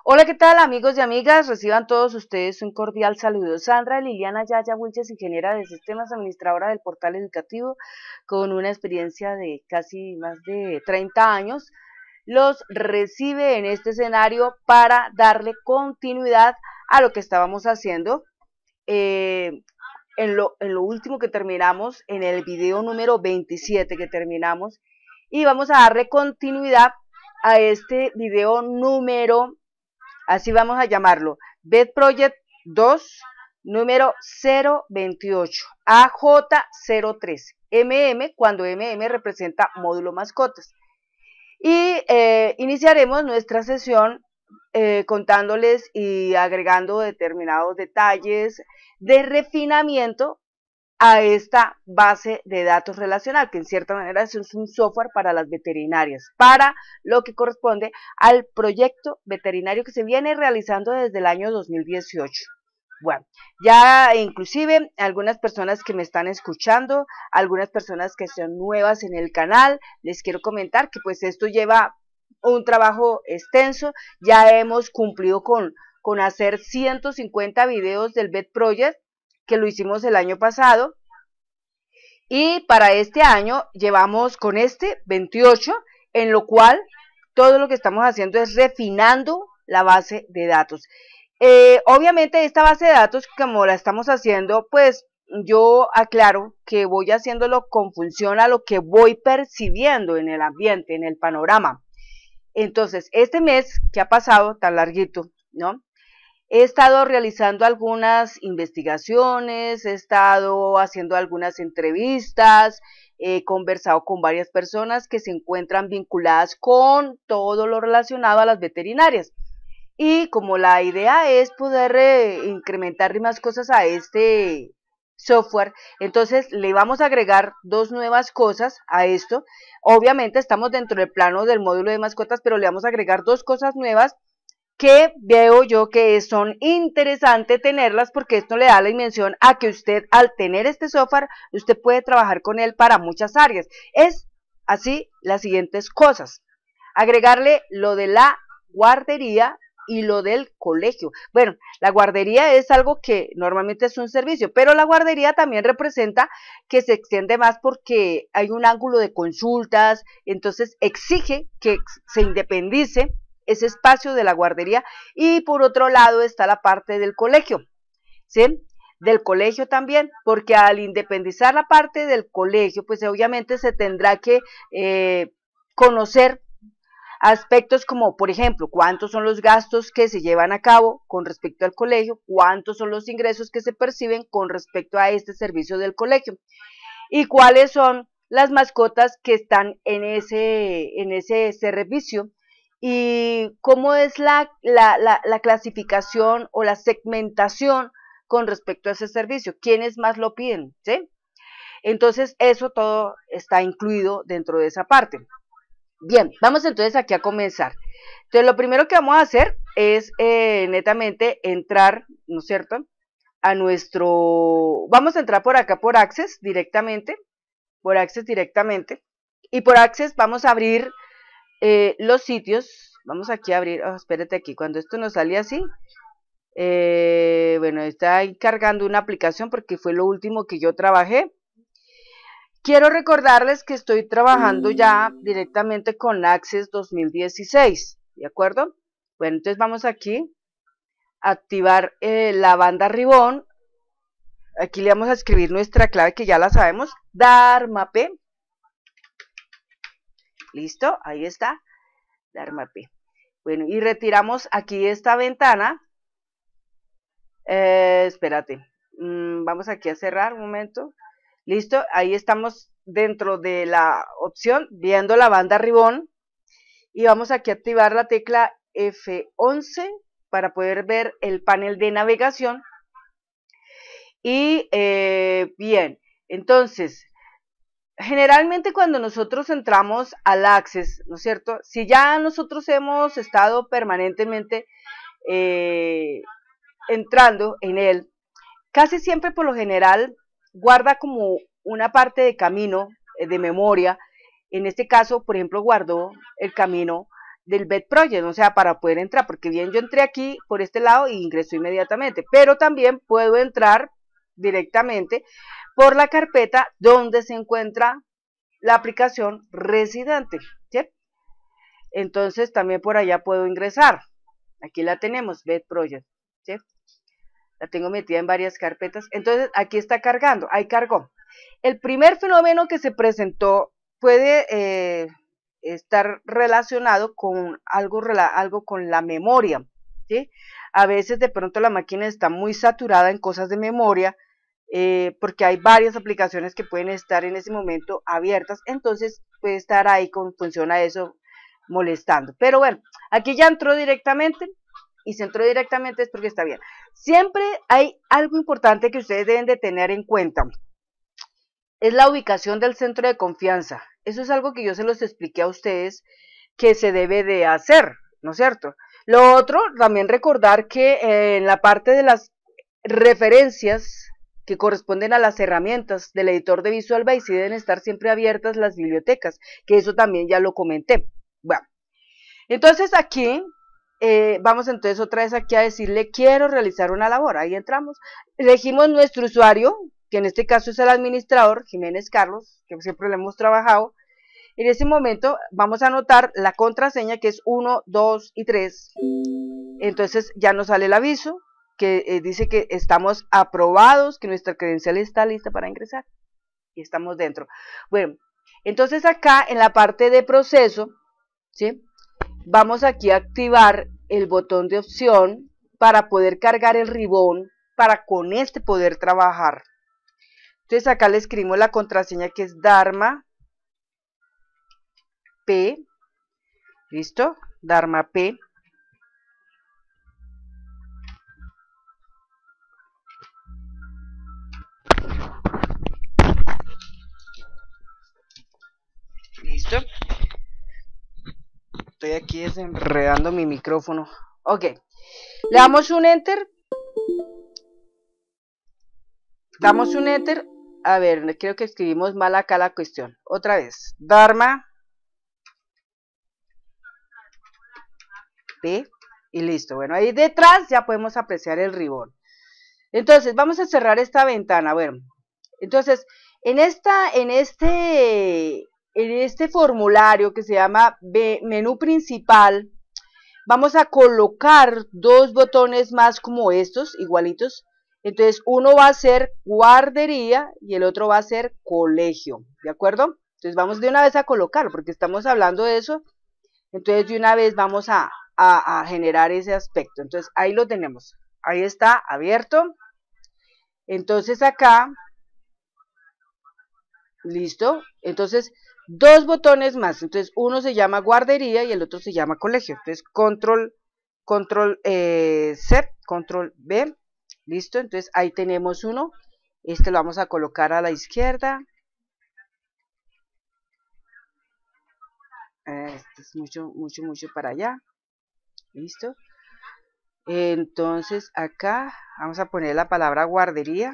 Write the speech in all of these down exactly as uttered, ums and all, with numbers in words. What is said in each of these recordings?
Hola, ¿qué tal amigos y amigas? Reciban todos ustedes un cordial saludo. Sandra Liliana Yaya Wilches, ingeniera de sistemas, administradora del portal educativo, con una experiencia de casi más de treinta años, los recibe en este escenario para darle continuidad a lo que estábamos haciendo. Eh, en, lo, en lo último que terminamos, en el video número veintisiete que terminamos, y vamos a darle continuidad a este video número, así vamos a llamarlo, B E D Project dos, número cero veintiocho, A J cero trece, M M, cuando M M representa módulo mascotas. Y eh, iniciaremos nuestra sesión eh, contándoles y agregando determinados detalles de refinamiento a esta base de datos relacional, que en cierta manera es un software para las veterinarias, para lo que corresponde al proyecto veterinario que se viene realizando desde el año dos mil dieciocho. Bueno, ya inclusive algunas personas que me están escuchando, algunas personas que son nuevas en el canal, les quiero comentar que pues esto lleva un trabajo extenso. Ya hemos cumplido con, con hacer ciento cincuenta videos del B E D Project, que lo hicimos el año pasado, y para este año llevamos con este veintiocho, en lo cual todo lo que estamos haciendo es refinando la base de datos. Eh, obviamente esta base de datos, como la estamos haciendo, pues yo aclaro que voy haciéndolo con función a lo que voy percibiendo en el ambiente, en el panorama. Entonces, este mes que ha pasado tan larguito, ¿no? He estado realizando algunas investigaciones, he estado haciendo algunas entrevistas, he conversado con varias personas que se encuentran vinculadas con todo lo relacionado a las veterinarias. Y como la idea es poder eh, incrementar más cosas a este software, entonces le vamos a agregar dos nuevas cosas a esto. Obviamente estamos dentro del plano del módulo de mascotas, pero le vamos a agregar dos cosas nuevas que veo yo que son interesantes tenerlas, porque esto le da la dimensión a que usted, al tener este software, usted puede trabajar con él para muchas áreas. Es así las siguientes cosas: agregarle lo de la guardería y lo del colegio. Bueno, la guardería es algo que normalmente es un servicio, pero la guardería también representa que se extiende más porque hay un ángulo de consultas, entonces exige que se independice ese espacio de la guardería. Y por otro lado está la parte del colegio, ¿sí? Del colegio también, porque al independizar la parte del colegio, pues obviamente se tendrá que eh, conocer aspectos como, por ejemplo, cuántos son los gastos que se llevan a cabo con respecto al colegio, cuántos son los ingresos que se perciben con respecto a este servicio del colegio, y cuáles son las mascotas que están en ese, en ese servicio, y cómo es la, la, la, la clasificación o la segmentación con respecto a ese servicio, quiénes más lo piden, ¿sí? Entonces eso todo está incluido dentro de esa parte. Bien, vamos entonces aquí a comenzar. Entonces lo primero que vamos a hacer es eh, netamente entrar, ¿no es cierto?, a nuestro, vamos a entrar por acá por Access directamente, por Access directamente, y por Access vamos a abrir eh, los sitios. Vamos aquí a abrir, oh, espérate aquí, cuando esto nos sale así, eh, bueno, está ahí cargando una aplicación porque fue lo último que yo trabajé. Quiero recordarles que estoy trabajando ya directamente con Access dos mil dieciséis, ¿de acuerdo? Bueno, entonces vamos aquí a activar eh, la banda Ribbon. Aquí le vamos a escribir nuestra clave que ya la sabemos, Dharma P. Listo, ahí está, Dharma P. Bueno, y retiramos aquí esta ventana. Eh, espérate, mm, vamos aquí a cerrar un momento. Listo, ahí estamos dentro de la opción, viendo la banda Ribbon, y vamos aquí a activar la tecla F once para poder ver el panel de navegación. Y eh, bien, entonces, generalmente cuando nosotros entramos al Access, ¿no es cierto? Si ya nosotros hemos estado permanentemente eh, entrando en él, casi siempre por lo general guarda como una parte de camino, eh, de memoria. En este caso, por ejemplo, guardó el camino del Bed Project, o sea, para poder entrar, porque bien yo entré aquí por este lado y ingreso inmediatamente, pero también puedo entrar directamente por la carpeta donde se encuentra la aplicación residente, ¿sí? Entonces también por allá puedo ingresar. Aquí la tenemos, Bed Project, ¿sí? La tengo metida en varias carpetas. Entonces aquí está cargando, ahí cargó. El primer fenómeno que se presentó puede eh, estar relacionado con algo, algo con la memoria, ¿sí? A veces de pronto la máquina está muy saturada en cosas de memoria, eh, porque hay varias aplicaciones que pueden estar en ese momento abiertas, entonces puede estar ahí con funciona eso molestando. Pero bueno, aquí ya entró directamente, y si entró directamente es porque está bien. Siempre hay algo importante que ustedes deben de tener en cuenta, es la ubicación del centro de confianza. Eso es algo que yo se los expliqué a ustedes que se debe de hacer, ¿no es cierto? Lo otro, también recordar que eh, en la parte de las referencias que corresponden a las herramientas del editor de Visual Basic deben estar siempre abiertas las bibliotecas, que eso también ya lo comenté. Bueno, entonces aquí eh, vamos entonces otra vez aquí a decirle quiero realizar una labor, ahí entramos, elegimos nuestro usuario, que en este caso es el administrador, Jiménez Carlos, que siempre lo hemos trabajado. En ese momento vamos a anotar la contraseña que es uno, dos y tres, entonces ya nos sale el aviso que eh, dice que estamos aprobados, que nuestra credencial está lista para ingresar y estamos dentro. Bueno, entonces acá en la parte de proceso, ¿sí? Vamos aquí a activar el botón de opción para poder cargar el ribón, para con este poder trabajar. Entonces acá le escribimos la contraseña que es Dharma P, ¿listo? Dharma P. ¿Listo? Estoy aquí desenredando mi micrófono. Ok. Le damos un enter. Damos un enter. A ver, creo que escribimos mal acá la cuestión. Otra vez. Dharma P. Y listo. Bueno, ahí detrás ya podemos apreciar el ribón. Entonces, vamos a cerrar esta ventana. Bueno, entonces, en esta, en este, en este formulario que se llama menú principal, vamos a colocar dos botones más como estos, igualitos. Entonces, uno va a ser guardería y el otro va a ser colegio, ¿de acuerdo? Entonces, vamos de una vez a colocarlo, porque estamos hablando de eso. Entonces, de una vez vamos a, a, a generar ese aspecto. Entonces, ahí lo tenemos. Ahí está abierto. Entonces, acá, listo. Entonces, dos botones más. Entonces, uno se llama guardería y el otro se llama colegio. Entonces, control, control eh, C, control B. Listo, entonces ahí tenemos uno. Este lo vamos a colocar a la izquierda. Este es mucho, mucho, mucho para allá. Listo. Entonces acá vamos a poner la palabra guardería.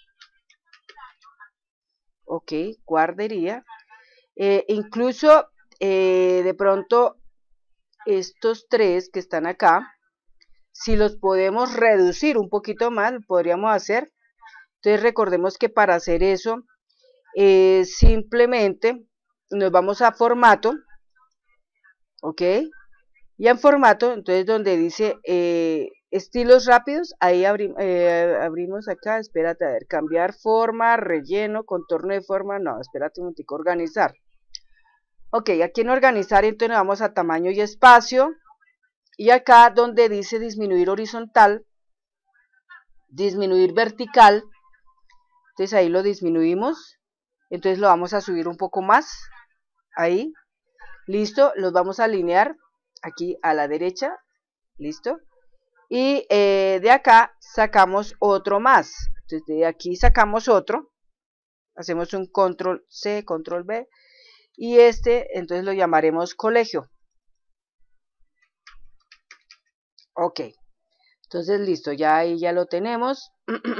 Ok, guardería. Eh, incluso eh, de pronto estos tres que están acá, si los podemos reducir un poquito más, lo podríamos hacer. Entonces recordemos que para hacer eso, eh, simplemente nos vamos a formato, ok, y en formato, entonces donde dice eh, estilos rápidos, ahí abri eh, abrimos acá, espérate, a ver, cambiar forma, relleno, contorno de forma, no, espérate un momentico, organizar. Ok, aquí en organizar, entonces nos vamos a tamaño y espacio, y acá donde dice disminuir horizontal, disminuir vertical, entonces ahí lo disminuimos, entonces lo vamos a subir un poco más, ahí, listo, los vamos a alinear aquí a la derecha, listo, y eh, de acá sacamos otro más, entonces de aquí sacamos otro, hacemos un control C, control B, y este entonces lo llamaremos colegio. Ok, entonces listo, ya ahí ya lo tenemos.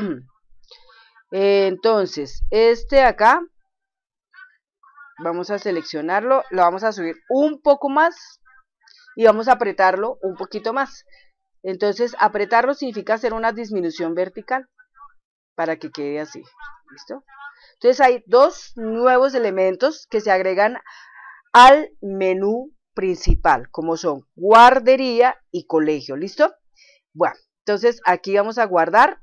Entonces este acá vamos a seleccionarlo, lo vamos a subir un poco más y vamos a apretarlo un poquito más. Entonces, apretarlo significa hacer una disminución vertical para que quede así. ¿Listo? Entonces, hay dos nuevos elementos que se agregan al menú principal, como son guardería y colegio. ¿Listo? Bueno, entonces aquí vamos a guardar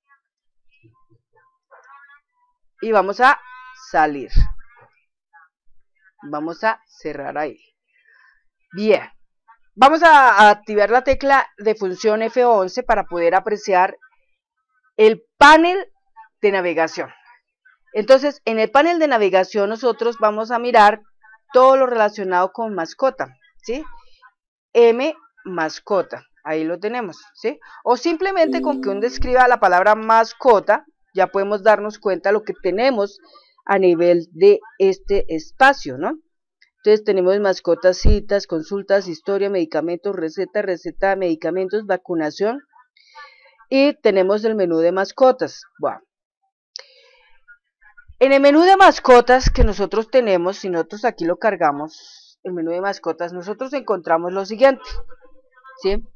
y vamos a salir. Vamos a cerrar ahí. Bien. Vamos a activar la tecla de función F once para poder apreciar el panel de navegación. Entonces, en el panel de navegación nosotros vamos a mirar todo lo relacionado con mascota, ¿sí? M mascota, ahí lo tenemos, ¿sí? O simplemente con que uno escriba la palabra mascota, ya podemos darnos cuenta de lo que tenemos a nivel de este espacio, ¿no? Entonces tenemos mascotas, citas, consultas, historia, medicamentos, receta, receta de medicamentos, vacunación. Y tenemos el menú de mascotas. Bueno. En el menú de mascotas que nosotros tenemos, si nosotros aquí lo cargamos, el menú de mascotas, nosotros encontramos lo siguiente. ¿Sí?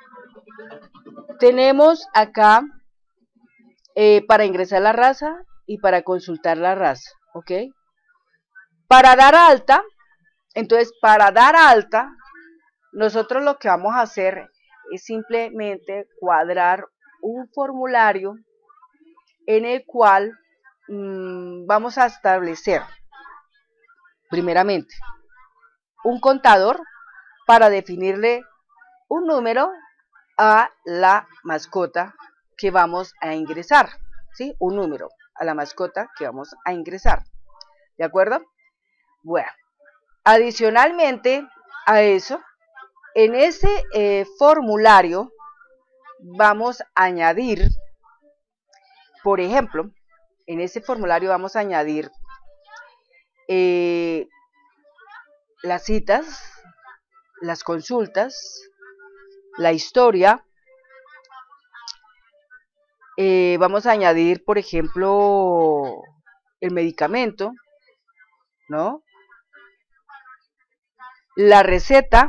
Tenemos acá eh, para ingresar la raza y para consultar la raza. ¿Ok? Para dar alta. Entonces, para dar alta, nosotros lo que vamos a hacer es simplemente cuadrar un formulario en el cual mmm, vamos a establecer, primeramente, un contador para definirle un número a la mascota que vamos a ingresar, ¿sí? Un número a la mascota que vamos a ingresar, ¿de acuerdo? Bueno. Adicionalmente a eso, en ese eh, formulario vamos a añadir, por ejemplo, en ese formulario vamos a añadir eh, las citas, las consultas, la historia, eh, vamos a añadir, por ejemplo, el medicamento, ¿no? La receta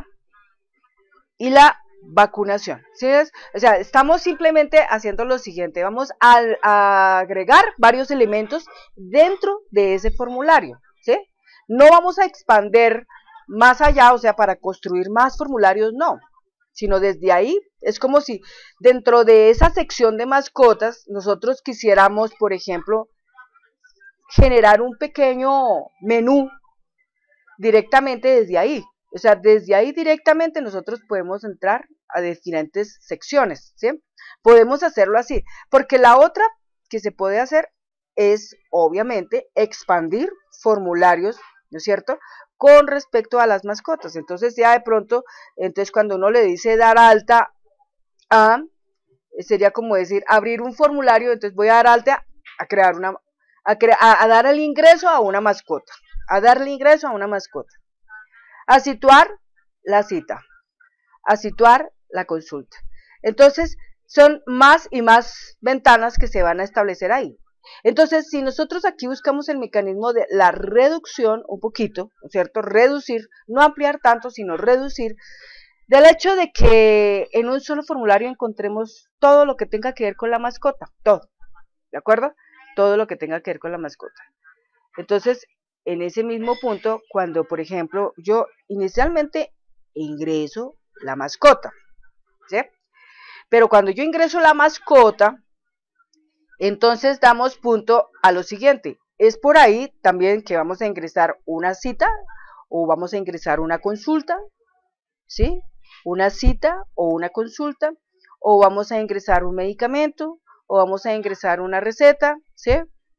y la vacunación, ¿sí es? O sea, estamos simplemente haciendo lo siguiente, vamos a, a agregar varios elementos dentro de ese formulario, ¿sí? No vamos a expander más allá, o sea, para construir más formularios, no, sino desde ahí, es como si dentro de esa sección de mascotas, nosotros quisiéramos, por ejemplo, generar un pequeño menú directamente desde ahí. O sea, desde ahí directamente nosotros podemos entrar a diferentes secciones, ¿sí? Podemos hacerlo así, porque la otra que se puede hacer es, obviamente, expandir formularios, ¿no es cierto?, con respecto a las mascotas. Entonces, ya de pronto, entonces cuando uno le dice dar alta a, sería como decir, abrir un formulario, entonces voy a dar alta a crear una, a, cre a, a dar el ingreso a una mascota, a darle ingreso a una mascota. A situar la cita, a situar la consulta. Entonces, son más y más ventanas que se van a establecer ahí. Entonces, si nosotros aquí buscamos el mecanismo de la reducción, un poquito, ¿no es cierto? Reducir, no ampliar tanto, sino reducir, del hecho de que en un solo formulario encontremos todo lo que tenga que ver con la mascota, todo, ¿de acuerdo? Todo lo que tenga que ver con la mascota. Entonces, en ese mismo punto, cuando por ejemplo yo inicialmente ingreso la mascota, ¿sí? Pero cuando yo ingreso la mascota, entonces damos punto a lo siguiente, es por ahí también que vamos a ingresar una cita o vamos a ingresar una consulta, ¿sí? Una cita o una consulta, o vamos a ingresar un medicamento, o vamos a ingresar una receta, ¿sí?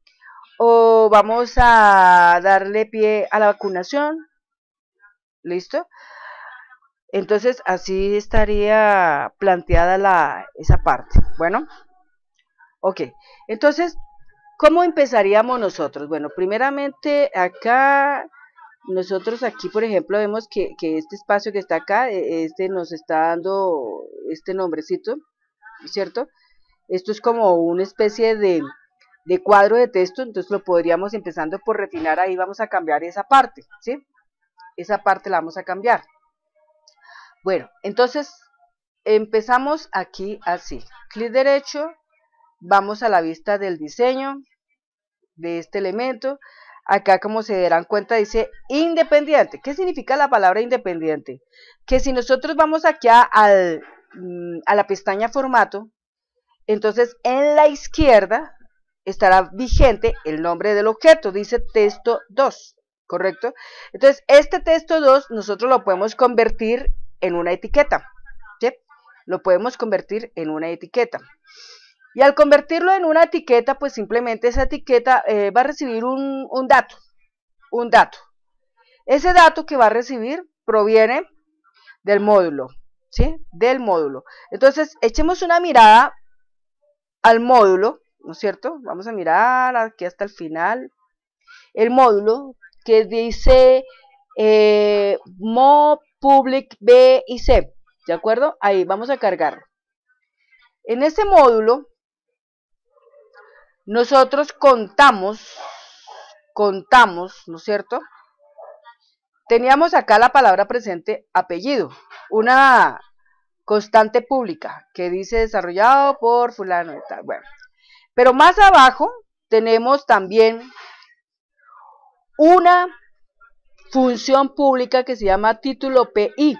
O vamos a darle pie a la vacunación, ¿listo? Entonces así estaría planteada la, esa parte. Bueno, ok, entonces, ¿cómo empezaríamos nosotros? Bueno, primeramente acá, nosotros aquí por ejemplo vemos que, que este espacio que está acá, este nos está dando este nombrecito, ¿cierto? Esto es como una especie de... de cuadro de texto, entonces lo podríamos empezando por refinar, ahí vamos a cambiar esa parte, ¿sí? Esa parte la vamos a cambiar. Bueno, entonces empezamos aquí así, clic derecho, vamos a la vista del diseño de este elemento. Acá, como se darán cuenta, dice independiente. ¿Qué significa la palabra independiente? Que si nosotros vamos aquí a, al, a la pestaña formato, entonces en la izquierda estará vigente el nombre del objeto, dice texto dos, ¿correcto? Entonces este texto dos nosotros lo podemos convertir en una etiqueta, ¿sí? Lo podemos convertir en una etiqueta. Y al convertirlo en una etiqueta, pues simplemente esa etiqueta eh, va a recibir un, un dato, un dato. Ese dato que va a recibir proviene del módulo, ¿sí? Del módulo. Entonces, echemos una mirada al módulo, ¿no es cierto? Vamos a mirar aquí hasta el final. El módulo que dice eh, mo public b y c, ¿de acuerdo? Ahí vamos a cargarlo. En ese módulo nosotros contamos, contamos, ¿no es cierto? Teníamos acá la palabra presente apellido, una constante pública que dice desarrollado por fulano y tal. Bueno, pero más abajo tenemos también una función pública que se llama título P I.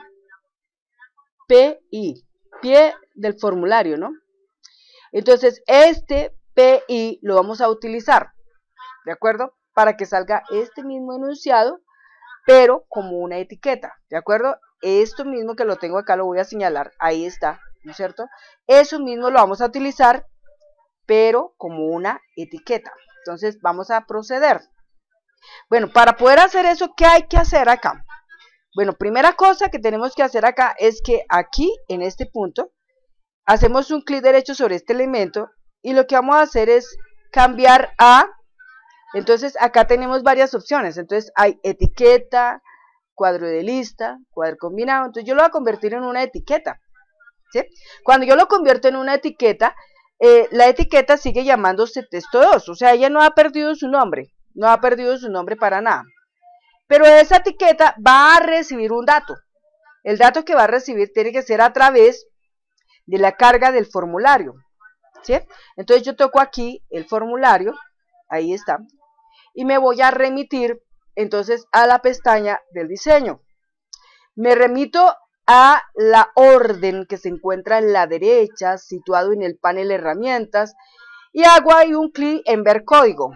P I, pie del formulario, ¿no? Entonces, este P I lo vamos a utilizar, ¿de acuerdo? Para que salga este mismo enunciado, pero como una etiqueta, ¿de acuerdo? Esto mismo que lo tengo acá lo voy a señalar, ahí está, ¿no es cierto? Eso mismo lo vamos a utilizar, pero como una etiqueta. Entonces, vamos a proceder. Bueno, para poder hacer eso, ¿qué hay que hacer acá? Bueno, primera cosa que tenemos que hacer acá es que aquí, en este punto, hacemos un clic derecho sobre este elemento y lo que vamos a hacer es cambiar a, entonces acá tenemos varias opciones, entonces hay etiqueta, cuadro de lista, cuadro combinado, entonces yo lo voy a convertir en una etiqueta, ¿sí? Cuando yo lo convierto en una etiqueta, eh, la etiqueta sigue llamándose texto dos, o sea, ella no ha perdido su nombre, no ha perdido su nombre para nada, pero esa etiqueta va a recibir un dato, el dato que va a recibir tiene que ser a través de la carga del formulario, ¿sí? Entonces yo toco aquí el formulario, ahí está, y me voy a remitir entonces a la pestaña del diseño. Me remito a la orden que se encuentra en la derecha, situado en el panel herramientas, y hago ahí un clic en ver código.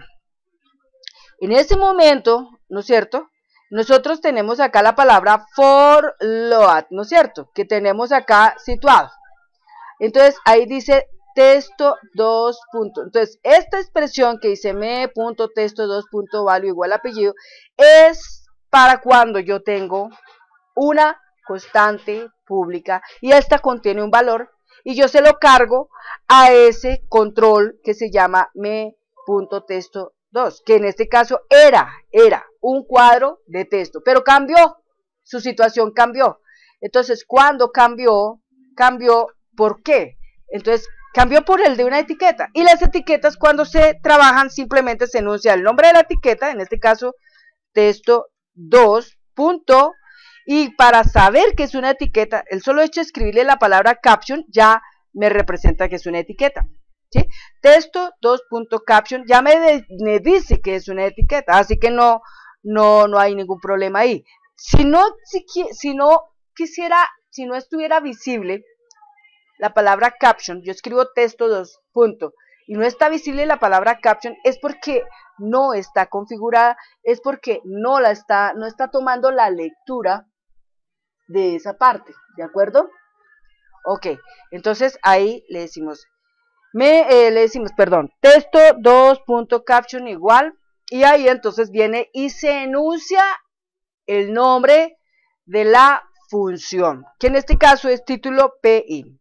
En ese momento, ¿no es cierto?, nosotros tenemos acá la palabra for load, ¿no es cierto?, que tenemos acá situado. Entonces ahí dice texto dos. Entonces esta expresión que dice me.texto dos. Value igual apellido es para cuando yo tengo una constante pública y esta contiene un valor y yo se lo cargo a ese control que se llama me.texto dos, que en este caso era, era un cuadro de texto, pero cambió, su situación cambió. Entonces cuando cambió, cambió. ¿Por qué? Entonces, cambió por el de una etiqueta. Y las etiquetas cuando se trabajan simplemente se enuncia el nombre de la etiqueta, en este caso, texto dos. Punto, y para saber que es una etiqueta, el solo hecho de escribirle la palabra caption ya me representa que es una etiqueta. ¿Sí? Texto dos. Caption ya me, de, me dice que es una etiqueta, así que no, no, no hay ningún problema ahí. Si no, si, si no quisiera, si no estuviera visible la palabra caption, yo escribo texto dos. Punto, y no está visible la palabra caption, es porque no está configurada, es porque no la está, no está tomando la lectura de esa parte, ¿de acuerdo? Ok, entonces ahí le decimos, me, eh, le decimos, perdón, texto dos. Caption igual, y ahí entonces viene y se enuncia el nombre de la función, que en este caso es título P I.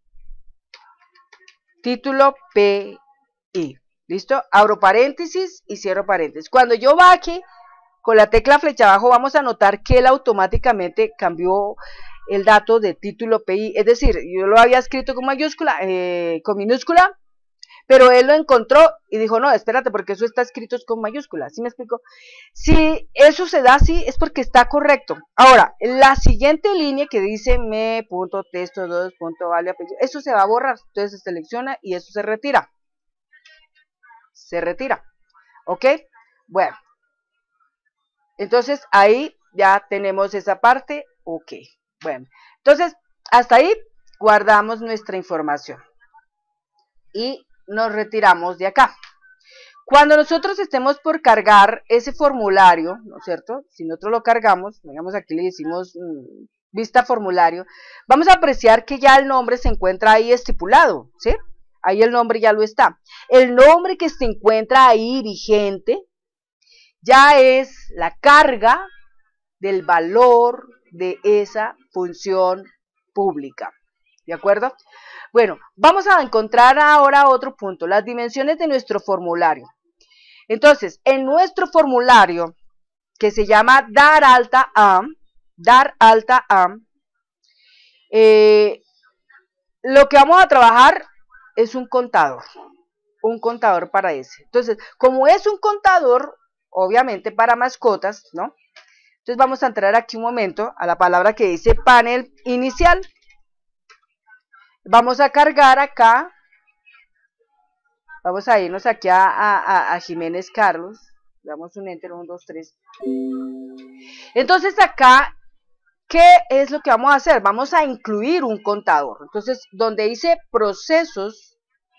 Título P I, ¿listo? Abro paréntesis y cierro paréntesis. Cuando yo baje con la tecla flecha abajo vamos a notar que él automáticamente cambió el dato de título P I, es decir, yo lo había escrito con mayúscula, eh, con minúscula, pero él lo encontró y dijo, no, espérate, porque eso está escrito con mayúsculas, ¿sí me explico? Si eso se da así, es porque está correcto. Ahora, la siguiente línea que dice me, punto, texto, dos, punto, vale, apellido, eso se va a borrar, entonces se selecciona y eso se retira. Se retira, ¿ok? Bueno, entonces ahí ya tenemos esa parte, ok. Bueno, entonces hasta ahí guardamos nuestra información y nos retiramos de acá. Cuando nosotros estemos por cargar ese formulario, ¿no es cierto? Si nosotros lo cargamos, digamos aquí le decimos mmm, vista formulario, vamos a apreciar que ya el nombre se encuentra ahí estipulado, ¿sí? Ahí el nombre ya lo está. El nombre que se encuentra ahí vigente ya es la carga del valor de esa función pública, ¿de acuerdo? Bueno, vamos a encontrar ahora otro punto, las dimensiones de nuestro formulario. Entonces, en nuestro formulario, que se llama dar alta a, dar alta a, eh, lo que vamos a trabajar es un contador, un contador para ese. Entonces, como es un contador, obviamente para mascotas, ¿no? Entonces vamos a entrar aquí un momento a la palabra que dice panel inicial. Vamos a cargar acá, vamos a irnos aquí a, a, a Jiménez Carlos, damos un enter, uno, dos, tres. Entonces acá, ¿qué es lo que vamos a hacer? Vamos a incluir un contador. Entonces, donde dice procesos,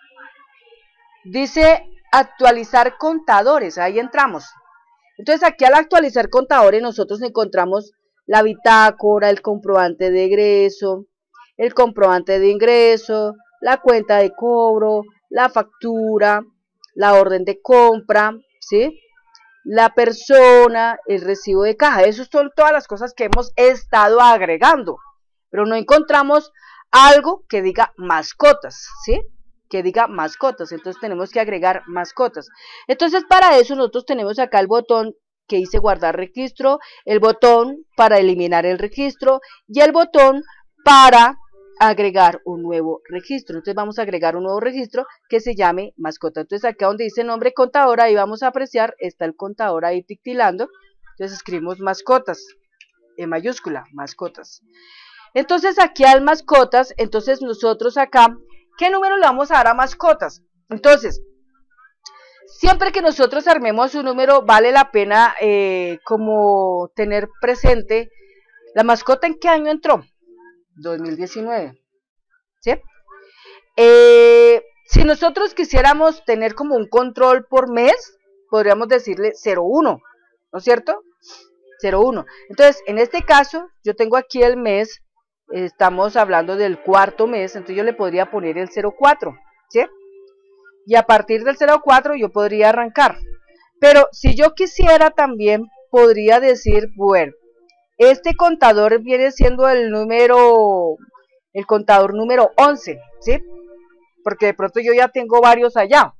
dice actualizar contadores, ahí entramos. Entonces aquí al actualizar contadores nosotros encontramos la bitácora, el comprobante de egreso, el comprobante de ingreso, la cuenta de cobro, la factura, la orden de compra, ¿sí? La persona, el recibo de caja. Esas son todas las cosas que hemos estado agregando, pero no encontramos algo que diga mascotas, ¿sí? Que diga mascotas, entonces tenemos que agregar mascotas. Entonces para eso nosotros tenemos acá el botón que dice guardar registro, el botón para eliminar el registro y el botón para agregar un nuevo registro. Entonces vamos a agregar un nuevo registro que se llame mascota. Entonces acá donde dice nombre contador, ahí vamos a apreciar, está el contador ahí titilando. Entonces escribimos mascotas, en mayúscula, mascotas. Entonces aquí al mascotas, entonces nosotros acá, ¿qué número le vamos a dar a mascotas? Entonces, siempre que nosotros armemos un número, vale la pena eh, como tener presente la mascota en qué año entró. dos mil diecinueve, ¿sí? Eh, si nosotros quisiéramos tener como un control por mes, podríamos decirle cero uno, ¿no es cierto? cero uno. Entonces, en este caso, yo tengo aquí el mes, estamos hablando del cuarto mes, entonces yo le podría poner el cero cuatro, ¿sí? Y a partir del cero cuatro yo podría arrancar. Pero si yo quisiera también, podría decir, bueno, este contador viene siendo el número, el contador número once, ¿sí? Porque de pronto yo ya tengo varios allá.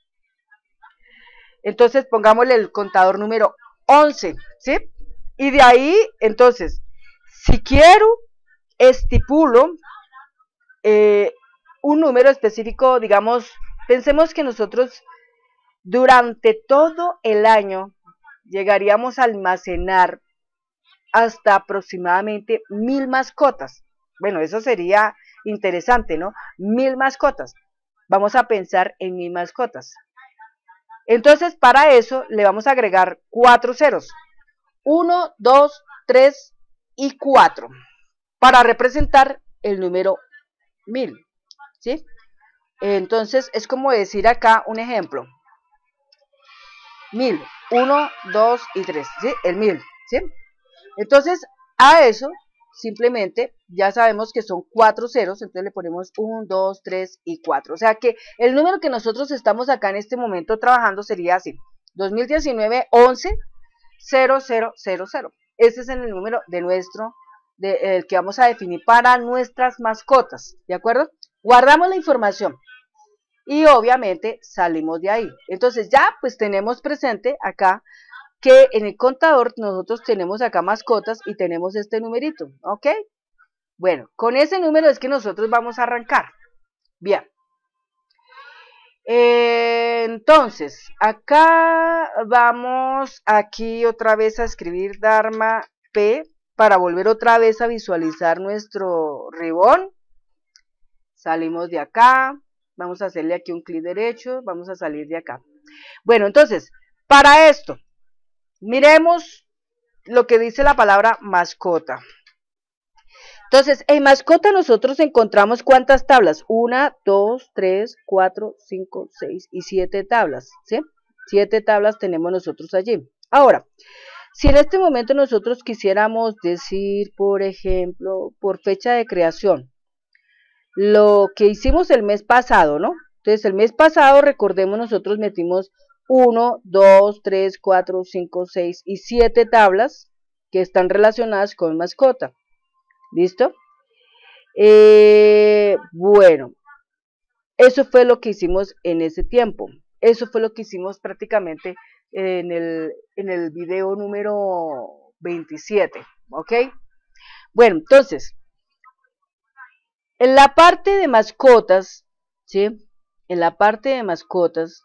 Entonces pongámosle el contador número once, ¿sí? Y de ahí, entonces, si quiero, estipulo eh, un número específico, digamos, pensemos que nosotros durante todo el año llegaríamos a almacenar hasta aproximadamente mil mascotas. Bueno, eso sería interesante, ¿no? Mil mascotas. Vamos a pensar en mil mascotas. Entonces, para eso le vamos a agregar cuatro ceros. uno, dos, tres y cuatro. Para representar el número mil, ¿sí? Entonces, es como decir acá un ejemplo. Mil, uno, dos y tres, ¿sí? El mil, ¿sí? Entonces, a eso, simplemente, ya sabemos que son cuatro ceros, entonces le ponemos uno, dos, tres y cuatro. O sea que el número que nosotros estamos acá en este momento trabajando sería así. dos mil diecinueve, once, cero, cero, cero, cero. Ese es el número de nuestro, de, el que vamos a definir para nuestras mascotas, ¿de acuerdo? Guardamos la información y obviamente salimos de ahí. Entonces ya pues tenemos presente acá que en el contador nosotros tenemos acá mascotas y tenemos este numerito, ¿ok? Bueno, con ese número es que nosotros vamos a arrancar. Bien. Eh, entonces, acá vamos aquí otra vez a escribir Dharma P para volver otra vez a visualizar nuestro ribbon. Salimos de acá, vamos a hacerle aquí un clic derecho, vamos a salir de acá. Bueno, entonces, para esto, miremos lo que dice la palabra mascota. Entonces, en mascota nosotros encontramos ¿cuántas tablas? Una, dos, tres, cuatro, cinco, seis y siete tablas, ¿sí? Siete tablas tenemos nosotros allí. Ahora, si en este momento nosotros quisiéramos decir, por ejemplo, por fecha de creación, lo que hicimos el mes pasado, ¿no? Entonces, el mes pasado, recordemos, nosotros metimos uno, dos, tres, cuatro, cinco, seis y siete tablas que están relacionadas con mascota. ¿Listo? Eh, bueno, eso fue lo que hicimos en ese tiempo. Eso fue lo que hicimos prácticamente en el, en el video número veintisiete. ¿Ok? Bueno, entonces, en la parte de mascotas, ¿sí? En la parte de mascotas,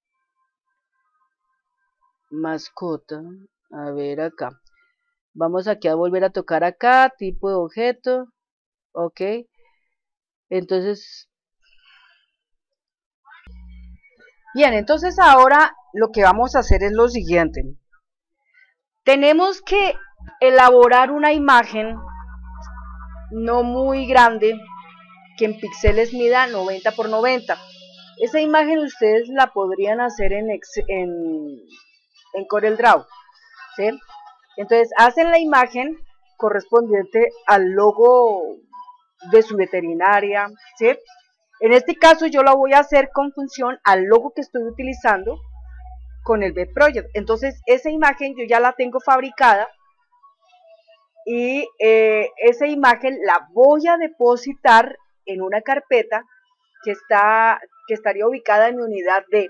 mascota, a ver acá. Vamos aquí a volver a tocar acá, tipo de objeto, ok. Entonces, bien, entonces ahora lo que vamos a hacer es lo siguiente. Tenemos que elaborar una imagen no muy grande, que en píxeles mida noventa por noventa. Esa imagen ustedes la podrían hacer en, en, en CorelDRAW, ¿sí? Entonces hacen la imagen correspondiente al logo de su veterinaria, ¿sí? En este caso yo la voy a hacer con función al logo que estoy utilizando con el Vet Project. Entonces esa imagen yo ya la tengo fabricada y eh, esa imagen la voy a depositar en una carpeta que, está, que estaría ubicada en mi unidad D.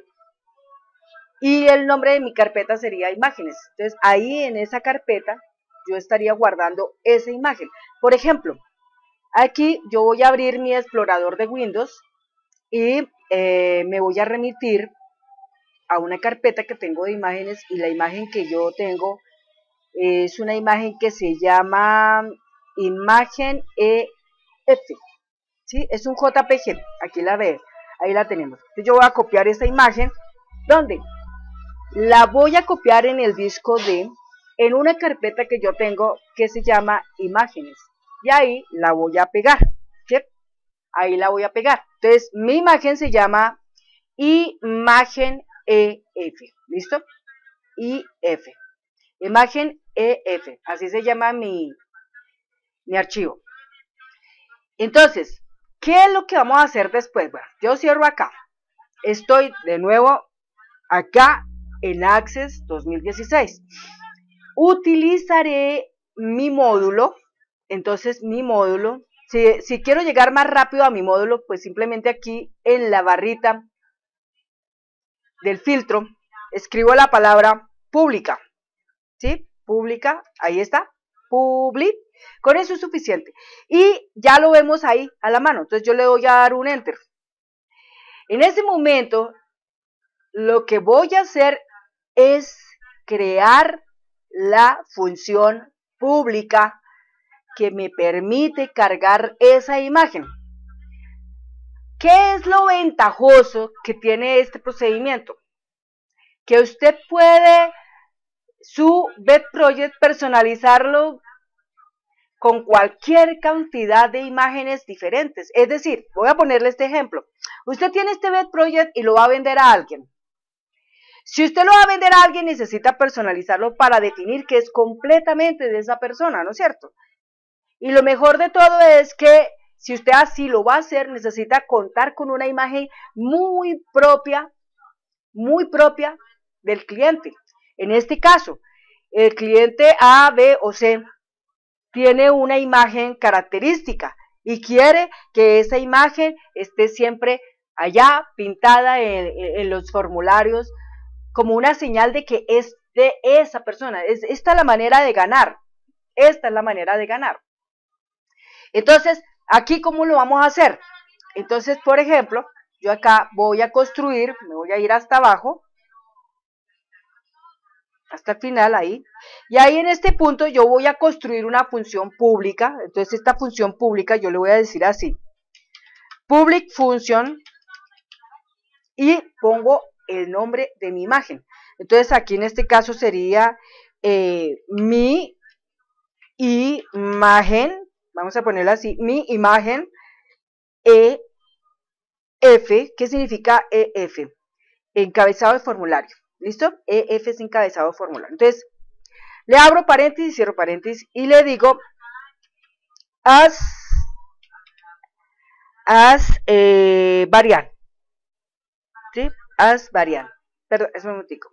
Y el nombre de mi carpeta sería imágenes. Entonces ahí en esa carpeta yo estaría guardando esa imagen. Por ejemplo, aquí yo voy a abrir mi explorador de Windows y eh, me voy a remitir a una carpeta que tengo de imágenes, y la imagen que yo tengo es una imagen que se llama imagen E F, ¿sí? Es un J P G, aquí la ve, ahí la tenemos. Entonces yo voy a copiar esta imagen, ¿dónde? La voy a copiar en el disco D, en una carpeta que yo tengo que se llama imágenes, y ahí la voy a pegar, ¿sí? Ahí la voy a pegar. Entonces mi imagen se llama imagen E F, ¿listo? I F, imagen E F, así se llama mi, mi archivo. Entonces, ¿qué es lo que vamos a hacer después? Bueno, yo cierro acá, estoy de nuevo acá en Access dos mil dieciséis. Utilizaré mi módulo, entonces mi módulo, si, si quiero llegar más rápido a mi módulo, pues simplemente aquí en la barrita del filtro, escribo la palabra pública, ¿sí? Pública, ahí está, public, con eso es suficiente. Y ya lo vemos ahí a la mano, entonces yo le voy a dar un enter. En ese momento, lo que voy a hacer es crear la función pública que me permite cargar esa imagen. ¿Qué es lo ventajoso que tiene este procedimiento? Que usted puede su Vet Project personalizarlo con cualquier cantidad de imágenes diferentes. Es decir, voy a ponerle este ejemplo. Usted tiene este Vet Project y lo va a vender a alguien. Si usted lo va a vender a alguien, necesita personalizarlo para definir que es completamente de esa persona, ¿no es cierto? Y lo mejor de todo es que si usted así lo va a hacer, necesita contar con una imagen muy propia, muy propia del cliente. En este caso, el cliente A, B o C tiene una imagen característica y quiere que esa imagen esté siempre allá pintada en, en los formularios como una señal de que es de esa persona. Es, esta es la manera de ganar. Esta es la manera de ganar. Entonces, aquí, ¿cómo lo vamos a hacer? Entonces, por ejemplo, yo acá voy a construir, me voy a ir hasta abajo, hasta el final ahí, y ahí en este punto yo voy a construir una función pública. Entonces esta función pública yo le voy a decir así, public function, y pongo el nombre de mi imagen. Entonces aquí en este caso sería eh, mi imagen, vamos a ponerla así, mi imagen E F, ¿qué significa E F? Encabezado de formulario, ¿listo? E F es encabezado de formulario. Entonces, le abro paréntesis, cierro paréntesis y le digo as, as eh, variant, ¿sí? As variant, perdón, es un momentico.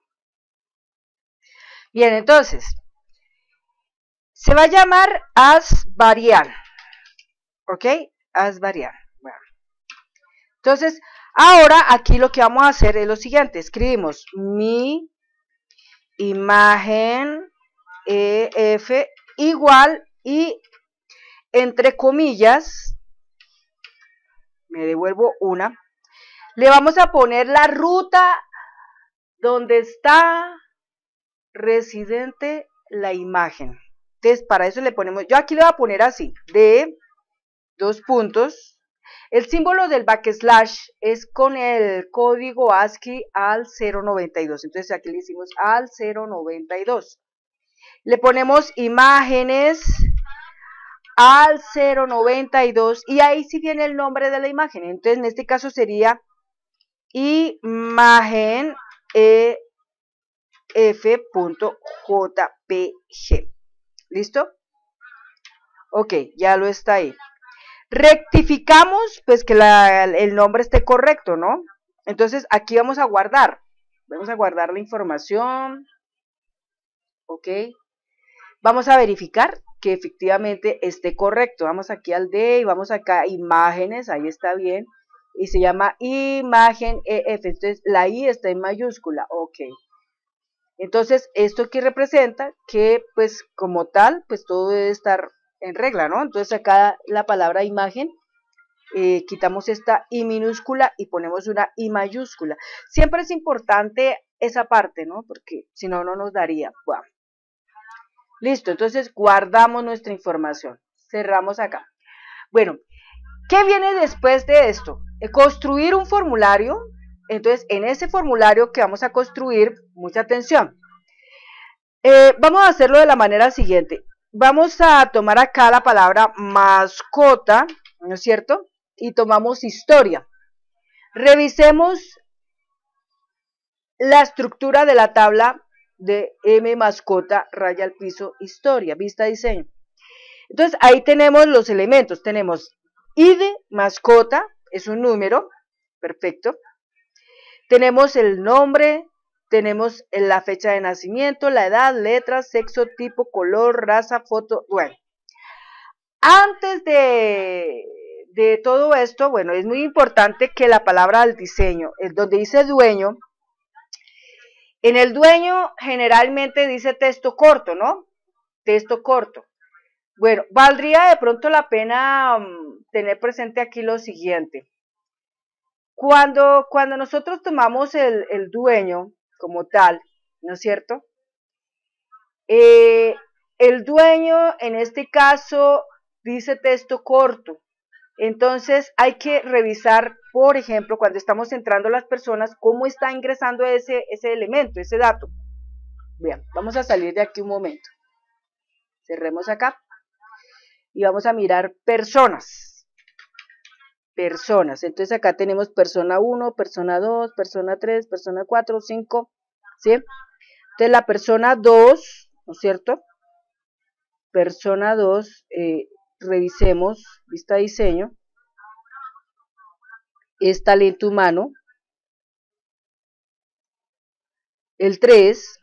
Bien, entonces, se va a llamar as variant, ¿ok? As variant. Bueno. Entonces, ahora aquí lo que vamos a hacer es lo siguiente, escribimos mi imagen E F igual y entre comillas, me devuelvo una, le vamos a poner la ruta donde está residente la imagen. Entonces, para eso le ponemos, yo aquí le voy a poner así, de dos puntos. El símbolo del backslash es con el código ASCII al cero noventa y dos. Entonces aquí le hicimos al cero noventa y dos. Le ponemos imágenes al cero noventa y dos y ahí sí viene el nombre de la imagen. Entonces en este caso sería imagen E F.jpg. ¿Listo? Ok, ya lo está ahí. Rectificamos, pues que la, el nombre esté correcto, ¿no? Entonces aquí vamos a guardar. Vamos a guardar la información. Ok. Vamos a verificar que efectivamente esté correcto. Vamos aquí al D y vamos acá a imágenes, ahí está bien. Y se llama imagen E F. Entonces la I está en mayúscula. Ok. Entonces, ¿esto qué representa? Que pues como tal, pues todo debe estar en regla, ¿no? Entonces acá la palabra imagen, eh, quitamos esta I minúscula y ponemos una I mayúscula. Siempre es importante esa parte, ¿no? Porque si no, no nos daría. Bueno. Listo, entonces guardamos nuestra información. Cerramos acá. Bueno, ¿qué viene después de esto? Construir un formulario. Entonces, en ese formulario que vamos a construir, mucha atención. Eh, vamos a hacerlo de la manera siguiente. Vamos a tomar acá la palabra mascota, ¿no es cierto? Y tomamos historia. Revisemos la estructura de la tabla de M mascota, raya al piso, historia, vista diseño. Entonces, ahí tenemos los elementos. Tenemos I D, mascota, es un número, perfecto. Tenemos el nombre, tenemos la fecha de nacimiento, la edad, letras, sexo, tipo, color, raza, foto, bueno. Antes de, de todo esto, bueno, es muy importante que la palabra al diseño, es donde dice dueño, en el dueño generalmente dice texto corto, ¿no? Texto corto. Bueno, valdría de pronto la pena um, tener presente aquí lo siguiente. Cuando, cuando nosotros tomamos el, el dueño como tal, ¿no es cierto? Eh, el dueño en este caso dice texto corto. Entonces hay que revisar, por ejemplo, cuando estamos entrando las personas, cómo está ingresando ese, ese elemento, ese dato. Bien, vamos a salir de aquí un momento. Cerremos acá y vamos a mirar personas. Personas, entonces acá tenemos persona uno, persona dos, persona tres, persona cuatro, cinco, ¿sí? Entonces la persona dos, ¿no es cierto? Persona dos, eh, revisemos, vista diseño, es talento humano. El tres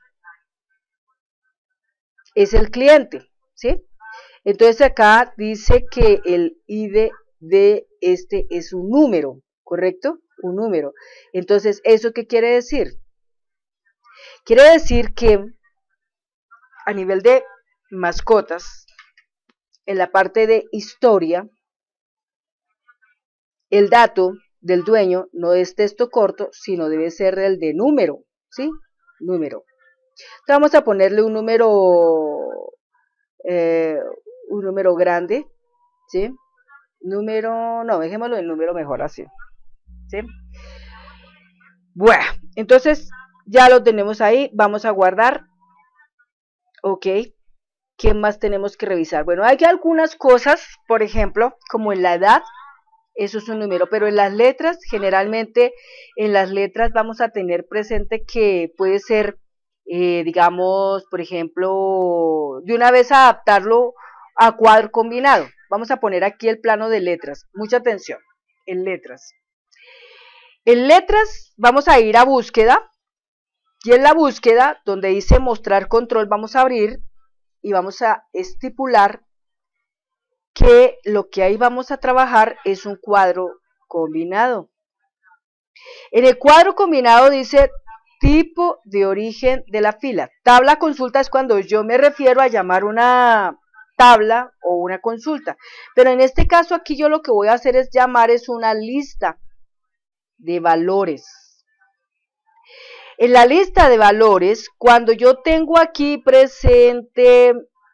es el cliente, ¿sí? Entonces acá dice que el I D de este es un número, ¿correcto? Un número. Entonces, ¿eso qué quiere decir? Quiere decir que a nivel de mascotas, en la parte de historia, el dato del dueño no es texto corto, sino debe ser el de número, ¿sí? Número. Entonces vamos a ponerle un número, eh, un número grande, ¿sí? Número, no, dejémoslo en número mejor así, ¿sí? Bueno, entonces ya lo tenemos ahí, vamos a guardar, ok. ¿Qué más tenemos que revisar? Bueno, hay algunas cosas, por ejemplo, como en la edad, eso es un número, pero en las letras, generalmente en las letras vamos a tener presente que puede ser, eh, digamos, por ejemplo, de una vez adaptarlo a cuadro combinado. Vamos a poner aquí el plano de letras, mucha atención, en letras. En letras vamos a ir a búsqueda, y en la búsqueda, donde dice mostrar control, vamos a abrir y vamos a estipular que lo que ahí vamos a trabajar es un cuadro combinado. En el cuadro combinado dice tipo de origen de la fila. Tabla consulta es cuando yo me refiero a llamar una tabla o una consulta. Pero en este caso aquí yo lo que voy a hacer es llamar es una lista de valores. En la lista de valores, cuando yo tengo aquí presente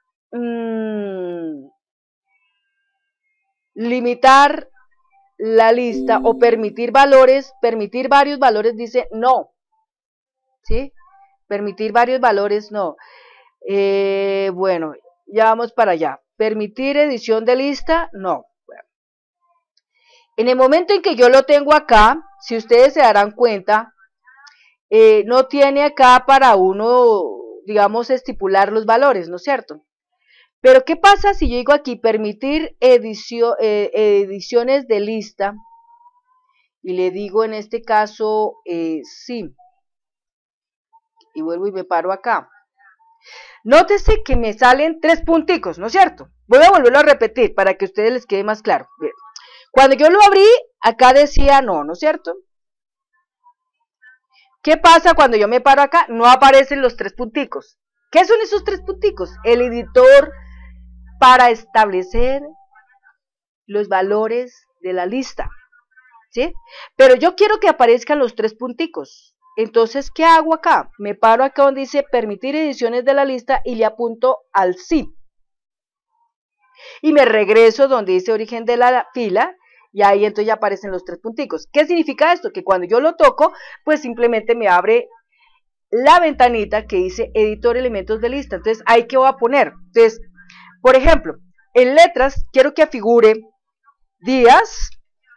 mmm, limitar la lista o permitir valores, permitir varios valores dice no, ¿sí? Permitir varios valores no. Eh, bueno, ya vamos para allá. Permitir edición de lista, no. Bueno. En el momento en que yo lo tengo acá, si ustedes se darán cuenta, eh, no tiene acá para uno, digamos, estipular los valores, ¿no es cierto? Pero ¿qué pasa si yo digo aquí permitir edición, eh, ediciones de lista? Y le digo en este caso eh, sí. Y vuelvo y me paro acá. Nótese que me salen tres punticos, ¿no es cierto? Voy a volverlo a repetir para que a ustedes les quede más claro. Bien. Cuando yo lo abrí, acá decía no, ¿no es cierto? ¿Qué pasa cuando yo me paro acá? No aparecen los tres punticos. ¿Qué son esos tres punticos? El editor para establecer los valores de la lista, ¿sí? Pero yo quiero que aparezcan los tres punticos. Entonces, ¿qué hago acá? Me paro acá donde dice permitir ediciones de la lista y le apunto al sí. Y me regreso donde dice origen de la fila y ahí entonces ya aparecen los tres punticos. ¿Qué significa esto? Que cuando yo lo toco, pues simplemente me abre la ventanita que dice editor elementos de lista. Entonces, ahí ¿qué voy a poner? Entonces, por ejemplo, en letras quiero que figure días,